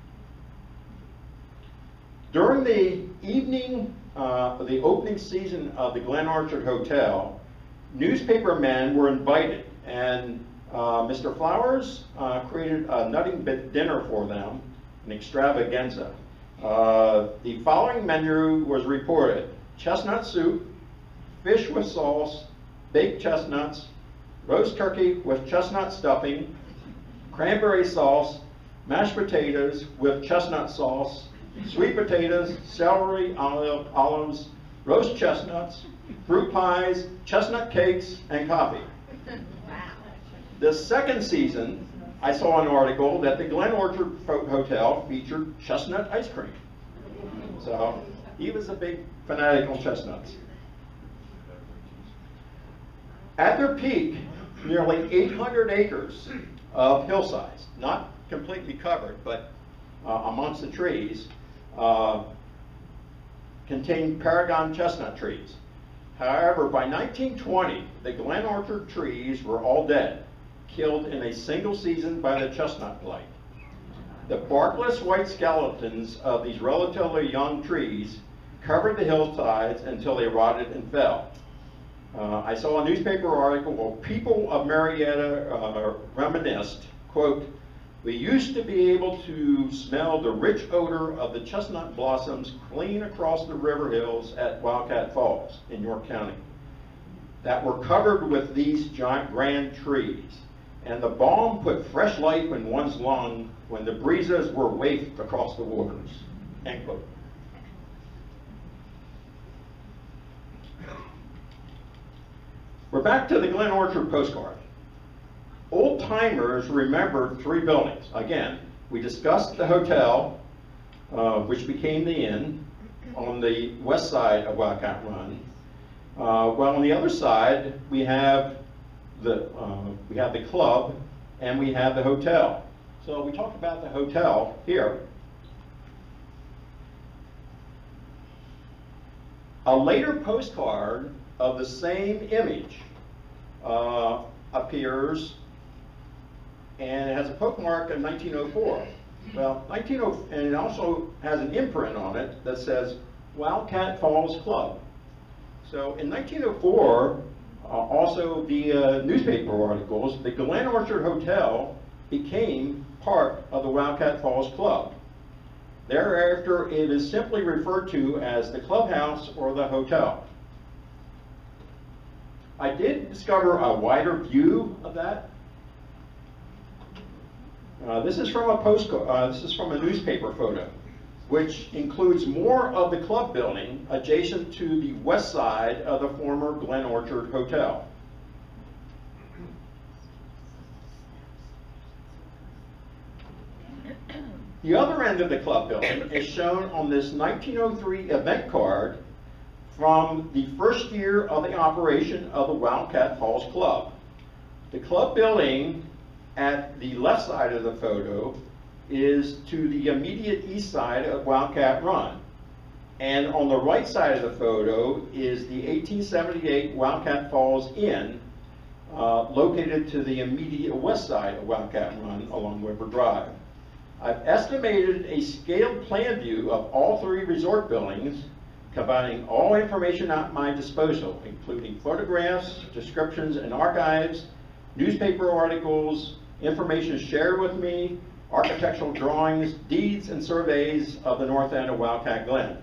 A: During the evening, uh, the opening season of the Glen Orchard Hotel, newspaper men were invited, and uh, Mister Flowers uh, created a nutting dinner for them, an extravaganza. Uh, the following menu was reported: chestnut soup, fish with sauce, baked chestnuts, roast turkey with chestnut stuffing, cranberry sauce, mashed potatoes with chestnut sauce, sweet potatoes, celery, olive, olives, roast chestnuts, fruit pies, chestnut cakes, and coffee. The second season, I saw an article that the Glen Orchard Hotel featured chestnut ice cream. So he was a big fanatic on chestnuts. At their peak, nearly eight hundred acres of hillsides, not completely covered, but uh, amongst the trees, uh, contained Paragon chestnut trees. However, by nineteen twenty, the Glen Orchard trees were all dead, killed in a single season by the chestnut blight. The barkless white skeletons of these relatively young trees covered the hillsides until they rotted and fell. Uh, I saw a newspaper article where people of Marietta uh, reminisced, quote, "We used to be able to smell the rich odor of the chestnut blossoms clean across the river hills at Wildcat Falls in York County that were covered with these giant grand trees. And the balm put fresh life in one's lung when the breezes were wafted across the waters." End quote. We're back to the Glen Orchard postcard. Old timers remembered three buildings. Again, we discussed the hotel, uh, which became the inn, on the west side of Wildcat Run. Uh, well, on the other side, we have the uh, we have the club and we have the hotel. So we talked about the hotel here. A later postcard of the same image uh, appears, and it has a postmark of nineteen oh four. Well, nineteen oh four, and it also has an imprint on it that says Wildcat Falls Club. So in nineteen oh four, uh, also via newspaper articles, the Glen Orchard Hotel became part of the Wildcat Falls Club. Thereafter, it is simply referred to as the clubhouse or the hotel. I did discover a wider view of that. Uh, this is from a postcard. Uh, this is from a newspaper photo, which includes more of the club building adjacent to the west side of the former Glen Orchard Hotel. The other end of the club building is shown on this nineteen oh three event card from the first year of the operation of the Wildcat Falls Club. The club building at the left side of the photo is to the immediate east side of Wildcat Run. And on the right side of the photo is the eighteen seventy-eight Wildcat Falls Inn, uh, located to the immediate west side of Wildcat Run along River Drive. I've estimated a scaled plan view of all three resort buildings, combining all information at my disposal, including photographs, descriptions and archives, newspaper articles, information shared with me, architectural drawings, deeds and surveys of the north end of Wildcat Glen.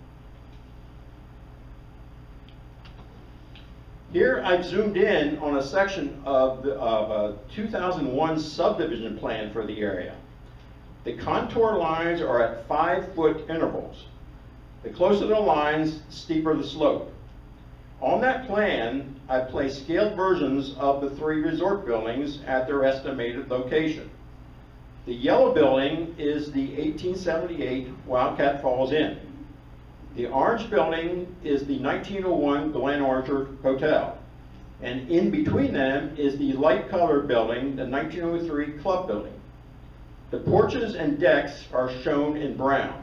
A: Here I've zoomed in on a section of, the, of a two thousand one subdivision plan for the area. The contour lines are at five foot intervals. The closer the lines, steeper the slope. On that plan, I placed scaled versions of the three resort buildings at their estimated location. The yellow building is the eighteen seventy-eight Wildcat Falls Inn. The orange building is the nineteen oh one Glen Orchard Hotel. And in between them is the light colored building, the nineteen oh three Club Building. The porches and decks are shown in brown.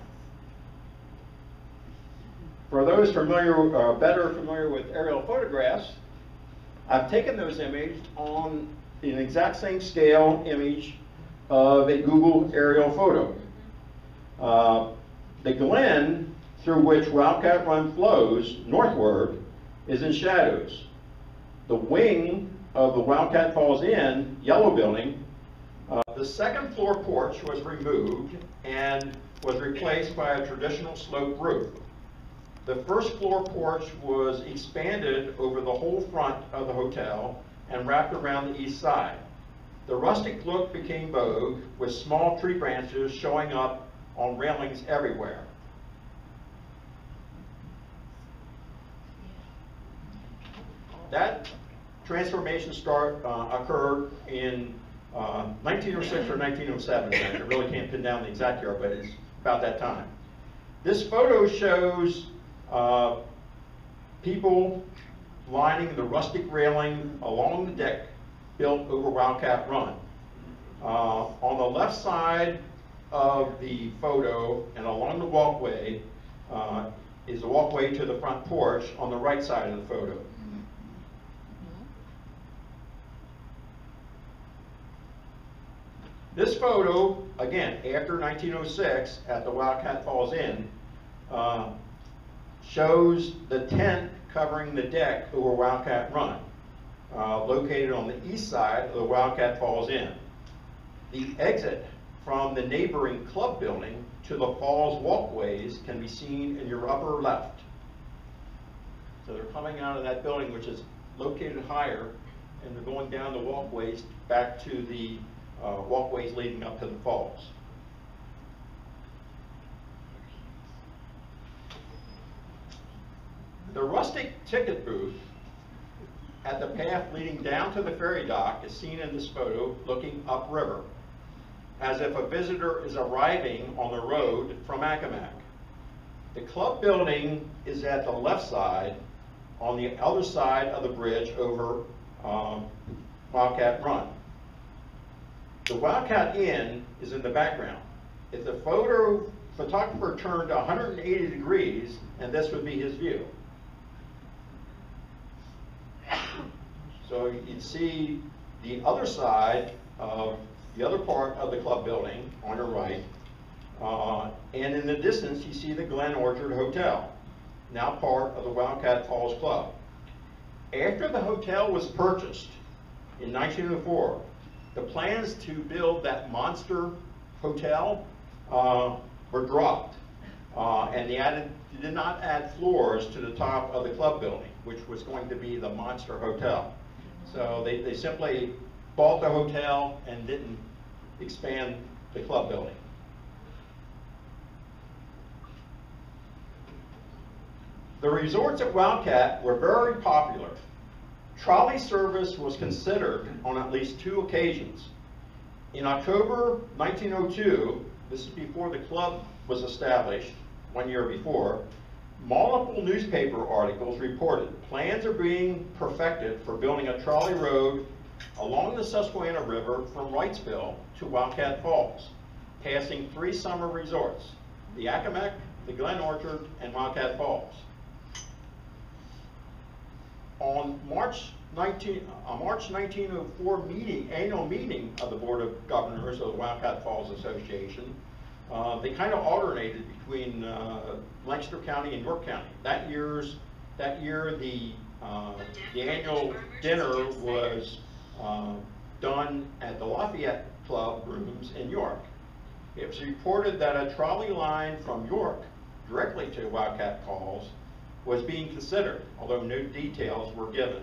A: For those familiar, uh, better familiar with aerial photographs, I've taken those images on an exact same scale image of a Google aerial photo. Uh, the glen through which Wildcat Run flows northward is in shadows. The wing of the Wildcat Falls Inn, yellow building, uh, the second floor porch was removed and was replaced by a traditional sloped roof. The first floor porch was expanded over the whole front of the hotel and wrapped around the east side. The rustic look became vogue, with small tree branches showing up on railings everywhere. That transformation start uh, occurred in uh, nineteen oh six or nineteen oh seven. I really can't pin down the exact year, but it's about that time. This photo shows uh, people lining the rustic railing along the deck built over Wildcat Run. Uh, on the left side of the photo and along the walkway uh, is the walkway to the front porch on the right side of the photo. This photo, again, after nineteen oh six at the Wildcat Falls Inn, uh, shows the tent covering the deck over Wildcat Run, uh, located on the east side of the Wildcat Falls Inn. The exit from the neighboring club building to the falls walkways can be seen in your upper left. So they're coming out of that building, which is located higher, and they're going down the walkways back to the uh, walkways leading up to the falls. The rustic ticket booth at the path leading down to the ferry dock is seen in this photo looking upriver, as if a visitor is arriving on the road from Accomack. The club building is at the left side, on the other side of the bridge over um, Wildcat Run. The Wildcat Inn is in the background. If the photo photographer turned one hundred eighty degrees, and this would be his view. So you'd see the other side of the other part of the club building on your right, uh, and in the distance you see the Glen Orchard Hotel, now part of the Wildcat Falls Club. After the hotel was purchased in nineteen oh four, the plans to build that monster hotel uh, were dropped, uh, and they added, did not add floors to the top of the club building, which was going to be the monster hotel. So they, they simply bought the hotel and didn't expand the club building. The resorts at Wildcat were very popular. Trolley service was considered on at least two occasions. In October nineteen oh two, this is before the club was established, one year before, Multiple newspaper articles reported plans are being perfected for building a trolley road along the Susquehanna River from Wrightsville to Wildcat Falls, passing three summer resorts, the Accomack, the Glen Orchard, and Wildcat Falls. On March nineteenth, a March nineteen oh four meeting, annual meeting of the Board of Governors of the Wildcat Falls Association, uh, they kind of alternated between uh, Lancaster County and York County. That year's that year, the uh, the annual dinner was uh, done at the Lafayette Club rooms in York. It was reported that a trolley line from York directly to Wildcat Falls was being considered, although no details were given.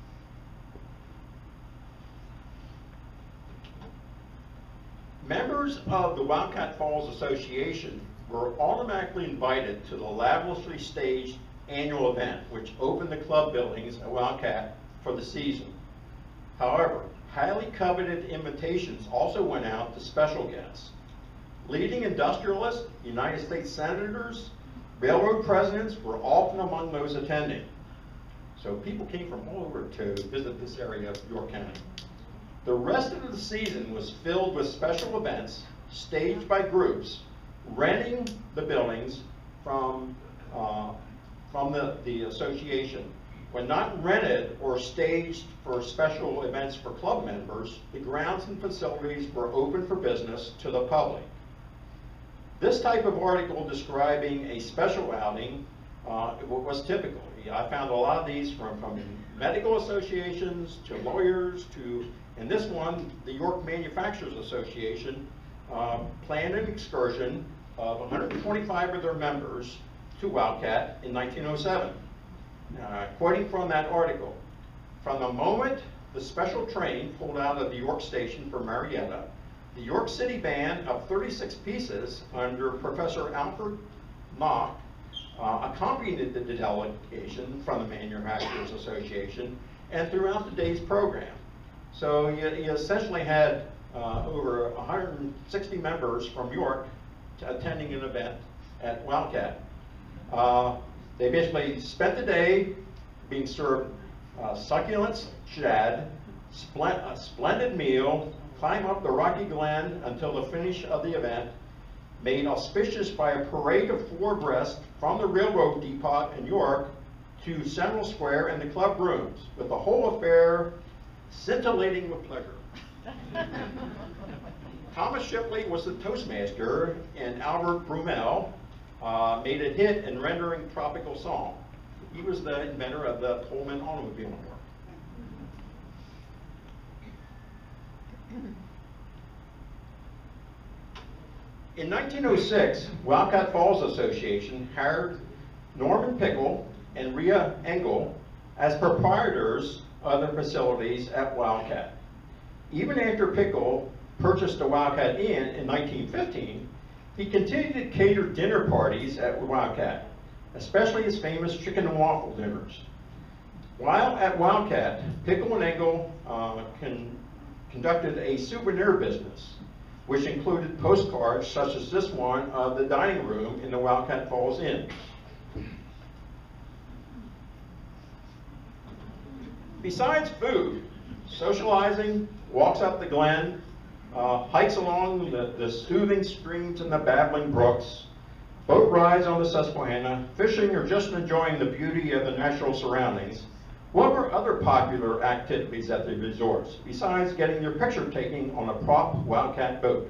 A: Members of the Wildcat Falls Association were automatically invited to the lavishly staged annual event, which opened the club buildings at Wildcat for the season. However, highly coveted invitations also went out to special guests. Leading industrialists, United States senators, railroad presidents were often among those attending. So people came from all over to visit this area of York County. The rest of the season was filled with special events staged by groups, renting the buildings from, uh, from the, the association. When not rented or staged for special events for club members, the grounds and facilities were open for business to the public. This type of article describing a special outing uh, was typical. I found a lot of these from, from medical associations to lawyers to, and this one, the York Manufacturers Association uh, planned an excursion of one hundred twenty-five of their members to Wildcat in nineteen oh seven. Uh, quoting from that article, from the moment the special train pulled out of the York station for Marietta, the York City Band of thirty-six pieces under Professor Alfred Mock uh, accompanied the delegation from the Manufacturers Association and throughout the day's program. So you, you essentially had uh, over one hundred sixty members from York attending an event at Wildcat. Uh, they basically spent the day being served uh, succulent shad, splen a splendid meal, climb up the rocky glen until the finish of the event, made auspicious by a parade of four abreast from the railroad depot in York to Central Square and the club rooms, with the whole affair scintillating with pleasure. Thomas Shipley was the Toastmaster, and Albert Brumell uh, made a hit in rendering tropical song. He was the inventor of the Pullman automobile network. In nineteen oh six, Wildcat Falls Association hired Norman Pickle and Rhea Engel as proprietors of the facilities at Wildcat. Even after Pickle purchased the Wildcat Inn in nineteen fifteen, he continued to cater dinner parties at Wildcat, especially his famous chicken and waffle dinners. While at Wildcat, Pickle and Engel uh, con conducted a souvenir business, which included postcards such as this one of the dining room in the Wildcat Falls Inn. Besides food, socializing, walks up the Glen, uh, hikes along the, the soothing streams and the babbling brooks, boat rides on the Susquehanna, fishing, or just enjoying the beauty of the natural surroundings, what were other popular activities at the resorts, besides getting your picture taken on a prop Wildcat boat?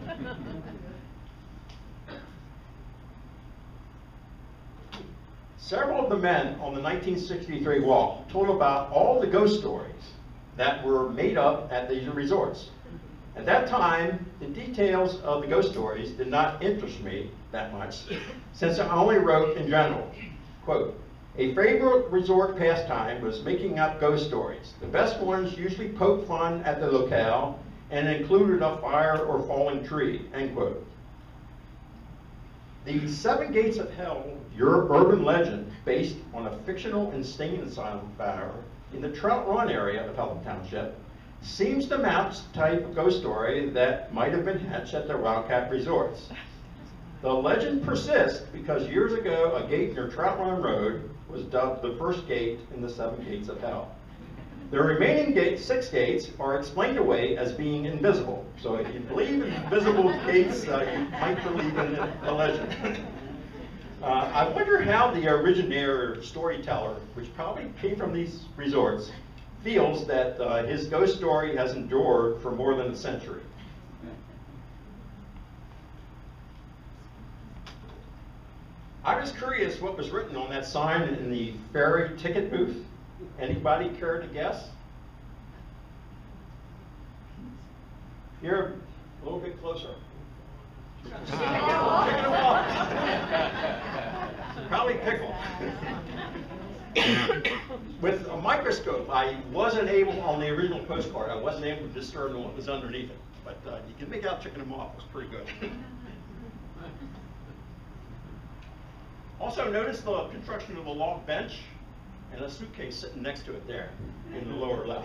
A: Several of the men on the nineteen sixty-three walk told about all the ghost stories that were made up at these resorts. At that time, the details of the ghost stories did not interest me that much, since I only wrote in general. Quote, a favorite resort pastime was making up ghost stories. The best ones usually poked fun at the locale and included a fire or falling tree, end quote. The Seven Gates of Hell, your urban legend based on a fictional insane asylum fire in the Trout Run area of Hellam Township, seems to match the type of ghost story that might have been hatched at the Wildcat resorts. The legend persists because years ago, a gate near Trout Run Road was dubbed the first gate in the seven gates of hell. The remaining gate, six gates are explained away as being invisible. So if you believe in invisible gates, uh, you might believe in the legend. uh, I wonder how the originator storyteller, which probably came from these resorts, feels that uh, his ghost story has endured for more than a century. I was curious what was written on that sign in the ferry ticket booth. Anybody care to guess? Here, a little bit closer. Probably pickle. With a microscope, I wasn't able, on the original postcard, I wasn't able to discern what was underneath it. But uh, you can make out chicken and waffles, pretty good. Also, notice the construction of a log bench and a suitcase sitting next to it there in the lower left.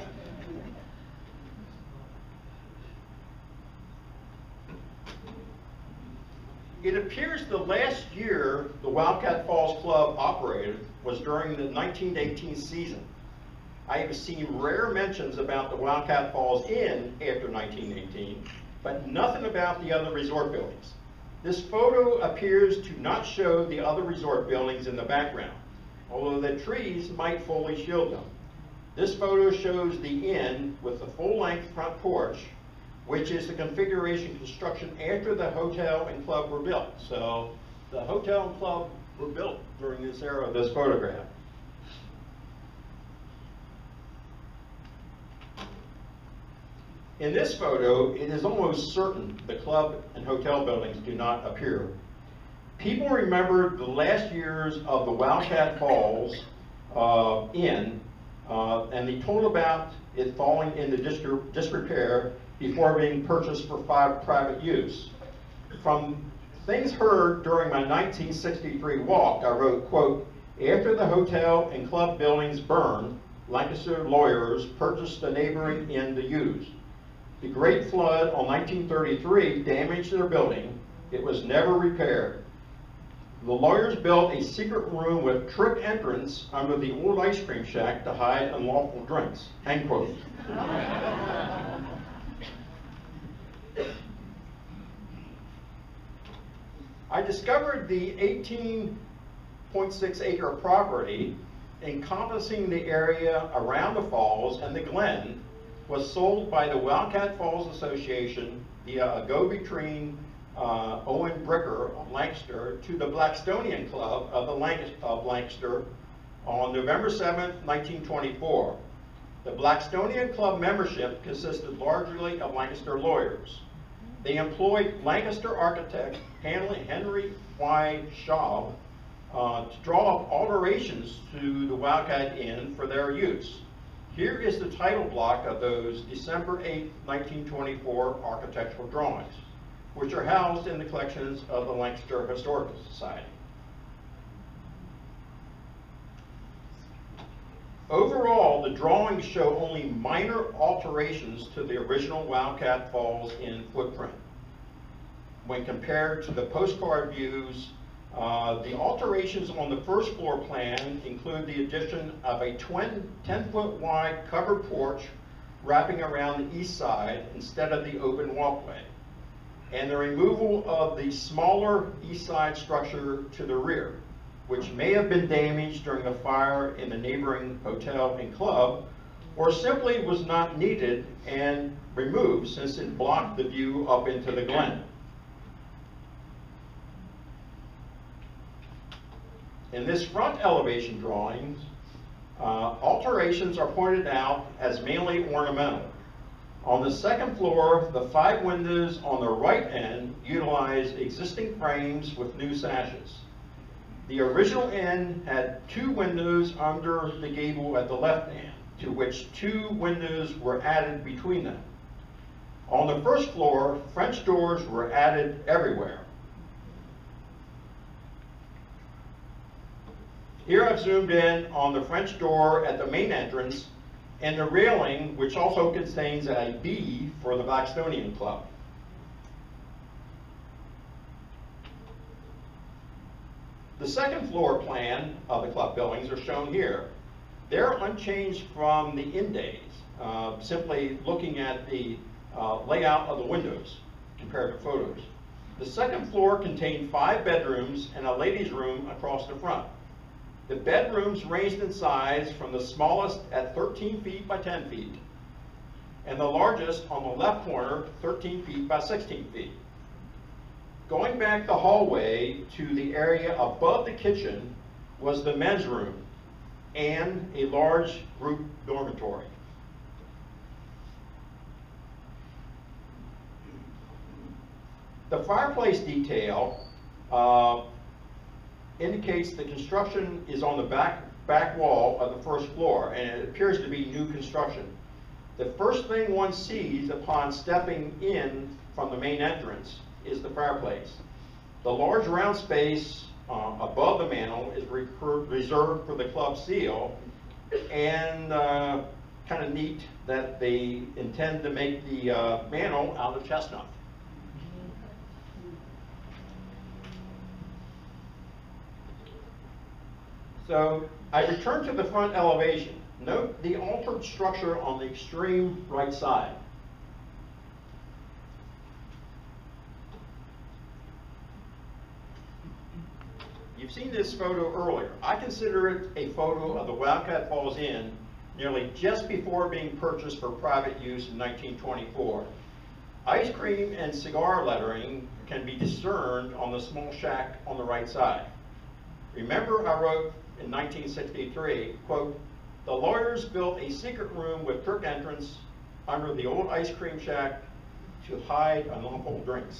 A: It appears the last year the Wildcat Falls Club operated was during the nineteen eighteen season. I have seen rare mentions about the Wildcat Falls Inn after nineteen eighteen, but nothing about the other resort buildings. This photo appears to not show the other resort buildings in the background, although the trees might fully shield them. This photo shows the inn with the full-length front porch, which is the configuration construction after the hotel and club were built. So the hotel and club were built during this era of this photograph. In this photo, it is almost certain the club and hotel buildings do not appear. People remember the last years of the Wildcat Falls uh, Inn, uh, and they told about it falling into disrepair before being purchased for private use. From things heard during my nineteen sixty-three walk, I wrote, quote, "After the hotel and club buildings burned, Lancaster lawyers purchased the neighboring inn to use. The Great Flood on nineteen thirty-three damaged their building. It was never repaired. The lawyers built a secret room with trick entrance under the old ice cream shack to hide unlawful drinks." End quote. I discovered the eighteen point six acre property encompassing the area around the falls and the Glen was sold by the Wildcat Falls Association via a go-between uh, Owen Bricker of Lancaster to the Blackstonian Club of, the Lanc of Lancaster on November seventh, nineteen twenty-four. The Blackstonian Club membership consisted largely of Lancaster lawyers. They employed Lancaster architect Henry Y. Schaub uh, to draw up alterations to the Wildcat Inn for their use. Here is the title block of those December eighth, nineteen twenty-four architectural drawings, which are housed in the collections of the Lancaster Historical Society. Overall, the drawings show only minor alterations to the original Wildcat Falls Inn footprint. When compared to the postcard views, uh, the alterations on the first floor plan include the addition of a ten foot wide covered porch wrapping around the east side instead of the open walkway, and the removal of the smaller east side structure to the rear, which may have been damaged during the fire in the neighboring hotel and club, or simply was not needed and removed since it blocked the view up into the Glen. In this front elevation drawings, uh, alterations are pointed out as mainly ornamental. On the second floor, the five windows on the right end utilize existing frames with new sashes. The original inn had two windows under the gable at the left end, to which two windows were added between them. On the first floor, French doors were added everywhere. Here I've zoomed in on the French door at the main entrance and the railing, which also contains a B for the Blackstonian Club. The second floor plan of the club buildings are shown here. They're unchanged from the in days, uh, simply looking at the uh, layout of the windows compared to photos. The second floor contained five bedrooms and a ladies' room across the front. The bedrooms ranged in size from the smallest at thirteen feet by ten feet, and the largest on the left corner, thirteen feet by sixteen feet. Going back the hallway to the area above the kitchen was the men's room and a large group dormitory. The fireplace detail uh, indicates the construction is on the back, back wall of the first floor, and it appears to be new construction. The first thing one sees upon stepping in from the main entrance is the fireplace. The large round space uh, above the mantel is re reserved for the club seal, and uh, kind of neat that they intend to make the uh, mantel out of chestnut. So I return to the front elevation. Note the altered structure on the extreme right side. You've seen this photo earlier. I consider it a photo of the Wildcat Falls Inn nearly just before being purchased for private use in nineteen twenty-four. Ice cream and cigar lettering can be discerned on the small shack on the right side. Remember, I wrote in nineteen sixty-three, quote, "The lawyers built a secret room with trick entrance under the old ice cream shack to hide unlawful drinks."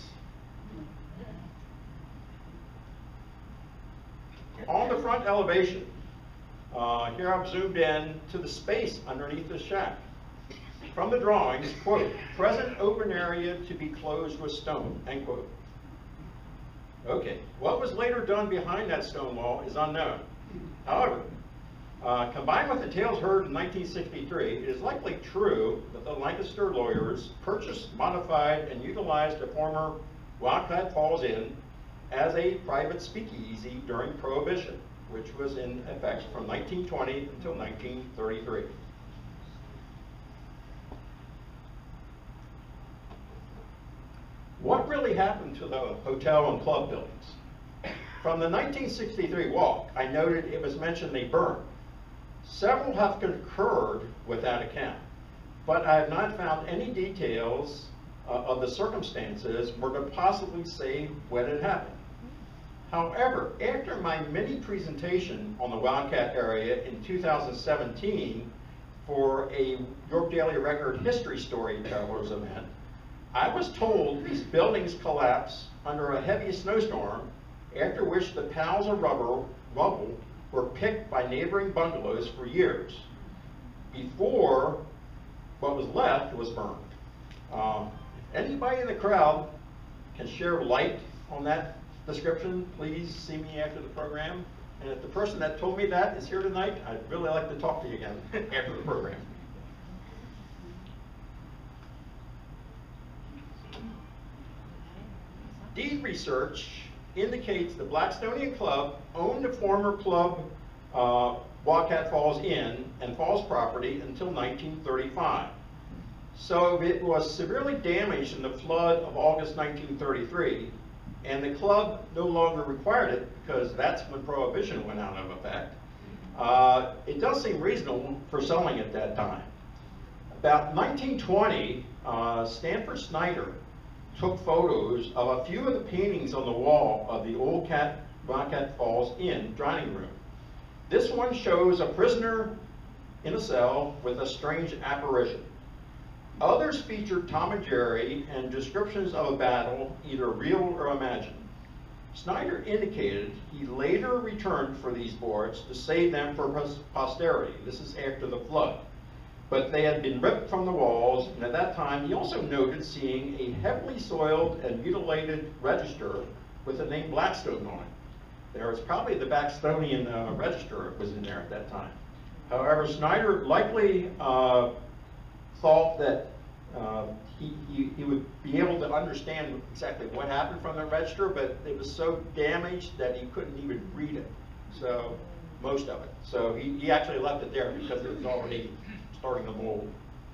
A: On the front elevation, uh, here I've zoomed in to the space underneath the shack. From the drawings, quote, "Present open area to be closed with stone," end quote. Okay, what was later done behind that stone wall is unknown. However, uh, combined with the tales heard in nineteen sixty-three, it is likely true that the Lancaster lawyers purchased, modified, and utilized the former Wildcat Falls Inn as a private speakeasy during Prohibition, which was in effect from nineteen twenty until nineteen thirty-three. What really happened to the hotel and club buildings? From the nineteen sixty-three walk, I noted it was mentioned they burned. Several have concurred with that account, but I have not found any details uh, of the circumstances or could possibly say when it happened. However, after my mini presentation on the Wildcat area in two thousand seventeen for a York Daily Record History Storytellers event, I was told these buildings collapsed under a heavy snowstorm, after which the piles of rubber, rubble were picked by neighboring bungalows for years, before what was left was burned. Um, anybody in the crowd can share light on that description, please see me after the program. And if the person that told me that is here tonight, I'd really like to talk to you again after the program. Deed research indicates the Blackstonian Club owned the former club uh, Wildcat Falls Inn and Falls property until nineteen thirty-five. So it was severely damaged in the flood of August nineteen thirty-three, and the club no longer required it because that's when Prohibition went out of effect. Uh, it does seem reasonable for selling at that time. About nineteen twenty, uh, Stanford Snyder took photos of a few of the paintings on the wall of the old Cat, Wildcat Falls Inn dining room. This one shows a prisoner in a cell with a strange apparition. Others featured Tom and Jerry and descriptions of a battle, either real or imagined. Snyder indicated he later returned for these boards to save them for posterity. This is after the flood. But they had been ripped from the walls, and at that time he also noted seeing a heavily soiled and mutilated register with the name Blackstone on it. There was probably the Blackstonian uh, register was in there at that time. However, Snyder likely uh, thought that uh, he, he, he would be able to understand exactly what happened from the register, but it was so damaged that he couldn't even read it. So, most of it. So he, he actually left it there because it was already starting to mold.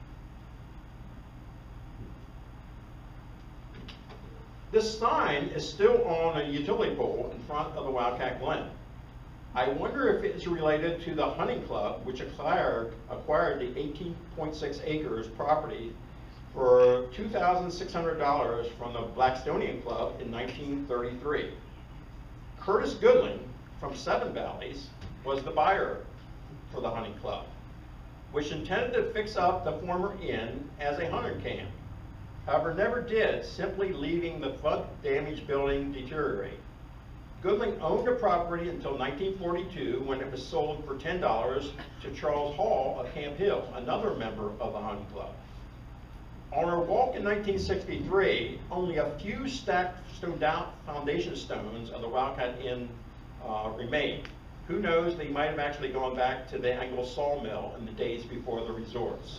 A: This sign is still on a utility pole in front of the Wildcat Glen. I wonder if it's related to the hunting club, which acquired, acquired the eighteen point six acres property for two thousand six hundred dollars from the Blackstonian Club in nineteen thirty-three. Curtis Goodling from Seven Valleys was the buyer for the hunting club, which intended to fix up the former inn as a hunting camp. However, never did, simply leaving the flood-damaged building deteriorate. Goodling owned the property until nineteen forty-two, when it was sold for ten dollars to Charles Hall of Camp Hill, another member of the hunting club. On our walk in nineteen sixty-three, only a few stacked stone down foundation stones of the Wildcat Inn uh, remained. Who knows, they might have actually gone back to the Angle Sawmill in the days before the resorts.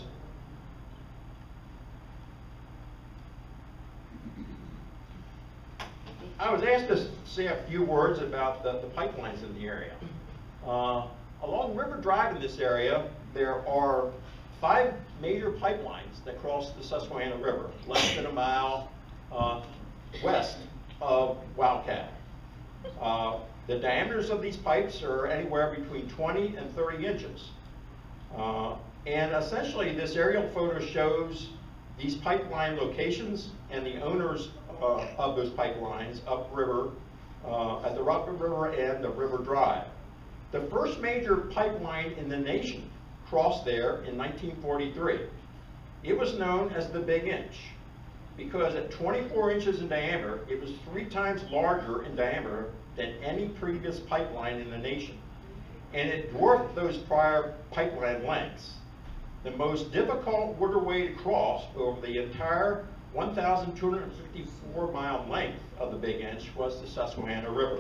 A: I was asked to say a few words about the, the pipelines in the area. Uh, along River Drive in this area, there are five major pipelines that cross the Susquehanna River, less than a mile uh, west of Wildcat. Uh, the diameters of these pipes are anywhere between twenty and thirty inches. Uh, and essentially, this aerial photo shows these pipeline locations and the owners Uh, of those pipelines upriver uh, at the Rockford River and the River Drive. The first major pipeline in the nation crossed there in nineteen forty-three. It was known as the Big Inch because at twenty-four inches in diameter, it was three times larger in diameter than any previous pipeline in the nation. And it dwarfed those prior pipeline lengths. The most difficult waterway to cross over the entire one thousand two hundred fifty-four mile length of the Big Inch was the Susquehanna River.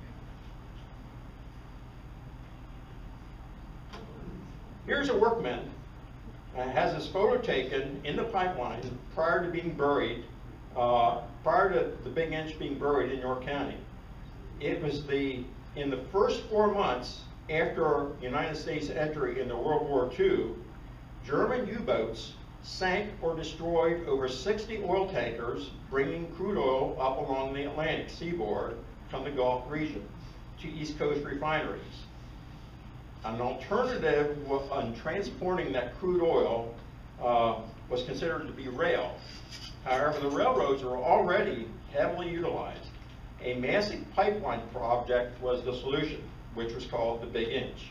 A: Here's a workman uh, has his photo taken in the pipeline prior to being buried, uh, prior to the Big Inch being buried in York County. It was the, in the first four months after United States entry into World War Two, German U-boats sank or destroyed over sixty oil tankers, bringing crude oil up along the Atlantic seaboard from the Gulf region to East Coast refineries. An alternative on transporting that crude oil uh, was considered to be rail. However, the railroads were already heavily utilized. A massive pipeline project was the solution, which was called the Big Inch.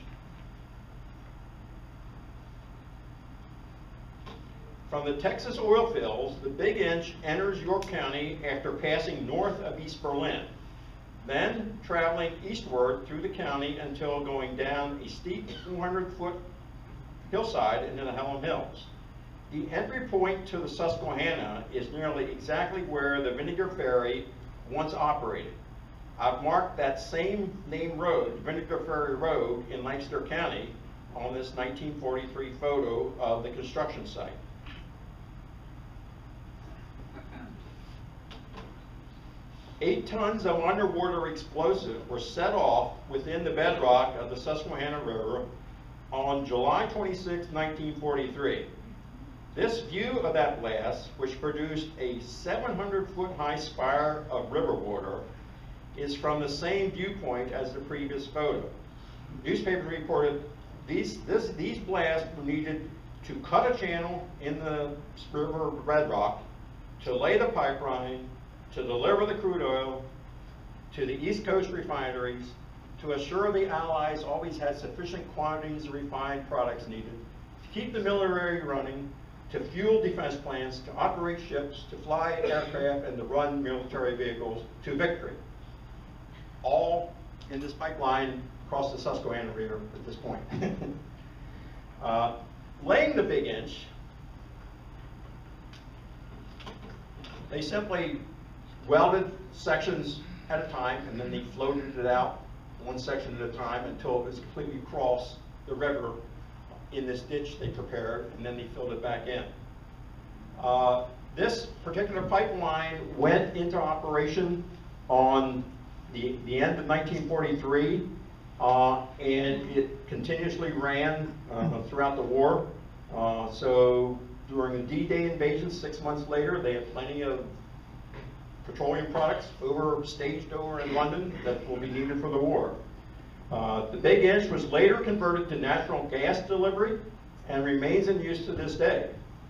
A: From the Texas oil fields, the Big Inch enters York County after passing north of East Berlin, then traveling eastward through the county until going down a steep two hundred foot hillside into the Hellam Hills. The entry point to the Susquehanna is nearly exactly where the Vinegar Ferry once operated. I've marked that same name road, Vinegar Ferry Road, in Lancaster County on this nineteen forty-three photo of the construction site. Eight tons of underwater explosive were set off within the bedrock of the Susquehanna River on July twenty-sixth, nineteen forty-three. This view of that blast, which produced a seven hundred foot high spire of river water, is from the same viewpoint as the previous photo. Newspapers reported these, this, these blasts were needed to cut a channel in the river bedrock, to lay the pipeline, to deliver the crude oil to the East Coast refineries, to assure the Allies always had sufficient quantities of refined products needed, to keep the military running, to fuel defense plants, to operate ships, to fly aircraft, and to run military vehicles to victory. All in this pipeline across the Susquehanna River at this point. uh, laying the Big Inch, they simply welded sections at a time, and then they floated it out one section at a time until it was completely across the river in this ditch they prepared, and then they filled it back in. Uh, This particular pipeline went into operation on the, the end of nineteen forty-three, uh, and it continuously ran uh, throughout the war. Uh, so during the D-Day invasion, six months later, they had plenty of petroleum products over, staged over in London that will be needed for the war. Uh, the Big Inch was later converted to natural gas delivery and remains in use to this day.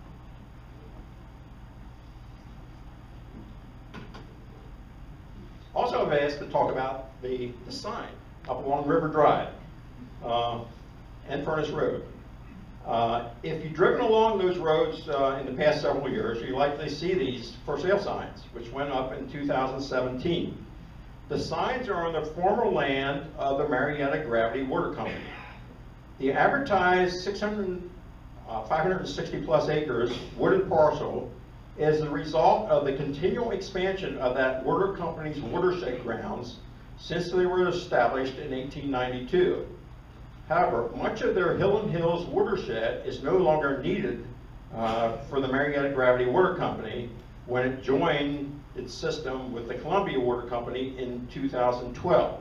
A: Also, I've asked to talk about the, the sign up along River Drive uh, and Furnace Road. Uh, if you've driven along those roads uh, in the past several years, you likely see these for sale signs, which went up in two thousand seventeen. The signs are on the former land of the Marietta Gravity Water Company. The advertised six hundred, uh, five hundred sixty plus acres wooded parcel is the result of the continual expansion of that water company's watershed grounds since they were established in eighteen ninety-two. However, much of their Hellam Hills watershed is no longer needed uh, for the Marietta Gravity Water Company when it joined its system with the Columbia Water Company in two thousand twelve.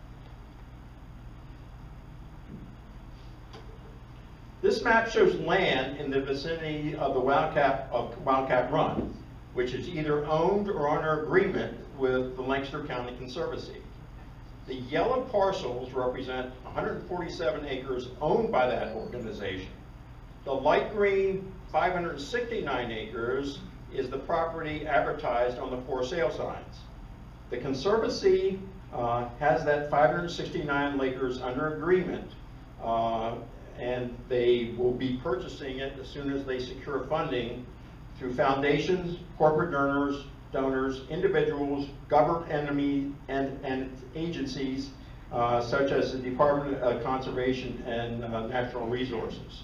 A: This map shows land in the vicinity of the Wildcat, of Wildcat Run, which is either owned or under agreement with the Lancaster County Conservancy. The yellow parcels represent one hundred forty-seven acres owned by that organization. The light green five hundred sixty-nine acres is the property advertised on the for sale signs. The Conservancy uh, has that five hundred sixty-nine acres under agreement, uh, and they will be purchasing it as soon as they secure funding through foundations, corporate donors, donors, individuals, government enemy, and, and agencies uh, such as the Department of Conservation and uh, Natural Resources.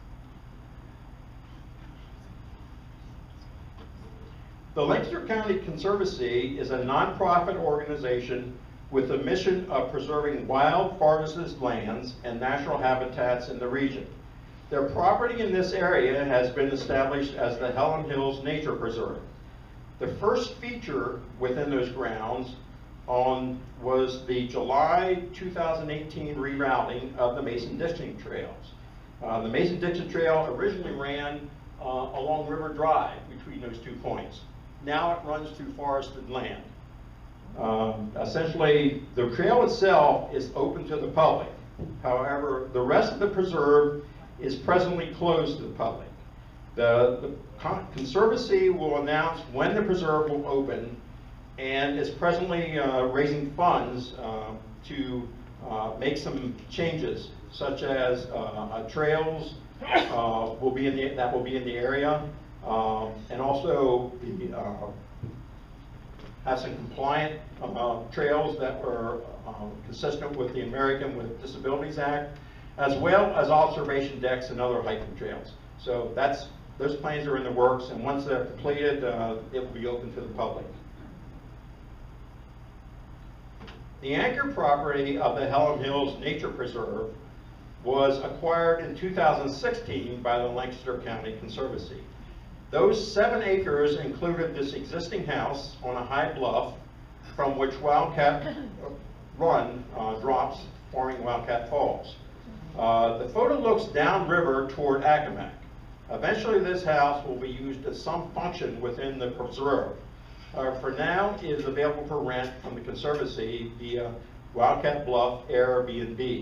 A: The Lancaster County Conservancy is a nonprofit organization with the mission of preserving wild forested lands and natural habitats in the region. Their property in this area has been established as the Hellam Hills Nature Preserve. The first feature within those grounds on was the July two thousand eighteen rerouting of the Mason-Dixon trails. Uh, the Mason-Dixon Trail originally ran uh, along River Drive between those two points. Now it runs through forested land. Um, essentially, the trail itself is open to the public. However, the rest of the preserve is presently closed to the public. The, the Conservancy will announce when the preserve will open and is presently uh, raising funds uh, to uh, make some changes, such as uh, trails uh, will be in the, that will be in the area, uh, and also the, uh, have some compliant uh, trails that were uh, consistent with the American with Disabilities Act, as well as observation decks and other hiking trails. So that's, those plans are in the works, and once they're completed, uh, it will be open to the public. The anchor property of the Hellam Hills Nature Preserve was acquired in two thousand sixteen by the Lancaster County Conservancy. Those seven acres included this existing house on a high bluff from which Wildcat Run uh, drops, forming Wildcat Falls. Uh, the photo looks downriver toward Accomack. Eventually this house will be used as some function within the preserve. Uh, for now, it is available for rent from the Conservancy via Wildcat Bluff Airbnb.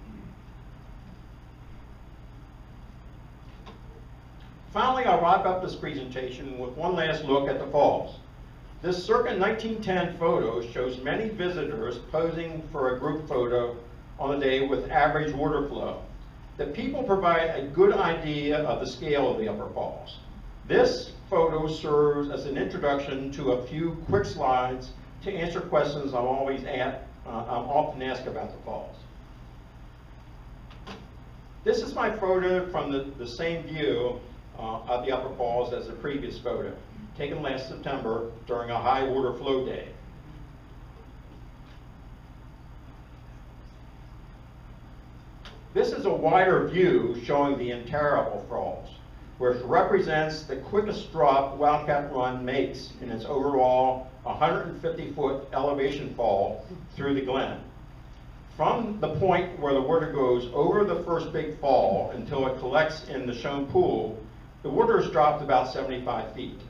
A: Finally, I'll wrap up this presentation with one last look at the falls. This circa nineteen ten photo shows many visitors posing for a group photo on a day with average water flow. The people provide a good idea of the scale of the upper falls. This photo serves as an introduction to a few quick slides to answer questions I'm always at, uh, I'm often asked about the falls. This is my photo from the, the same view uh, of the upper falls as the previous photo, taken last September during a high water flow day. This is a wider view showing the entire upper falls. which represents the quickest drop Wildcat Run makes in its overall one hundred fifty foot elevation fall through the Glen. From the point where the water goes over the first big fall until it collects in the shown pool, the water has dropped about seventy-five feet.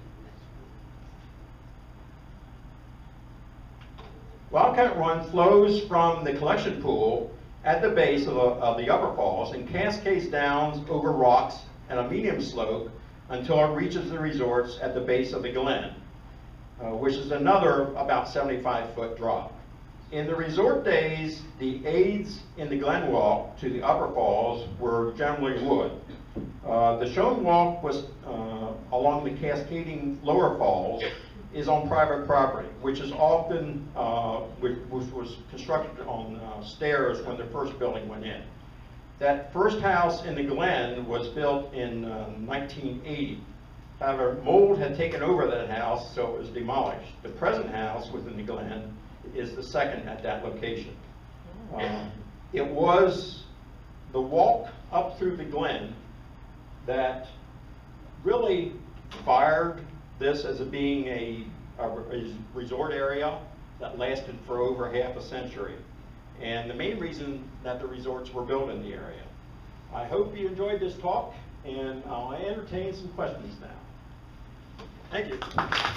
A: Wildcat Run flows from the collection pool at the base of the, of the upper falls and cascades down over rocks and a medium slope until it reaches the resorts at the base of the Glen, uh, which is another about seventy-five foot drop. In the resort days, the aids in the Glen walk to the upper falls were generally wood. Uh, the shown walk was uh, along the cascading lower falls is on private property, which is often, uh, which, which was constructed on uh, stairs when the first building went in. That first house in the Glen was built in uh, nineteen eighty. However, mold had taken over that house, so it was demolished. The present house within the Glen is the second at that location. Um, it was the walk up through the Glen that really fired this as a being a, a, a resort area that lasted for over half a century. And the main reason that the resorts were built in the area. I hope you enjoyed this talk, and I'll entertain some questions now. Thank you.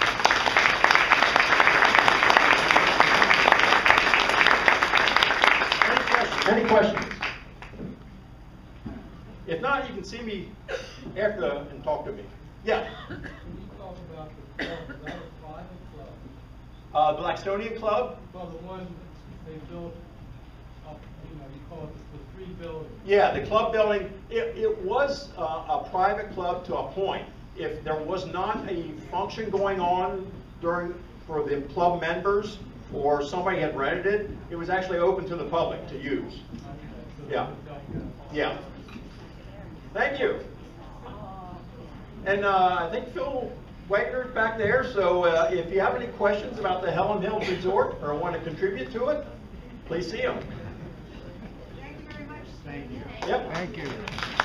A: Any questions? Any questions? If not, you can see me after and talk to me. Yeah.
B: Talk about the club. Is that a private club?
A: Uh, the Blackstonian Club?
B: Well, the one they built up, you know, you call it the three buildings.
A: Yeah, the club building, it, it was uh, a private club to a point. If there was not a function going on during, for the club members, or somebody had rented it, it was actually open to the public to use. Yeah. Yeah. Thank you. And uh, I think Phil Wagner's back there, so uh, if you have any questions about the Hellam Hills Resort or want to contribute to it, please see him.
C: Thank you very much.
B: Thank you.
A: Yep.
B: Thank you.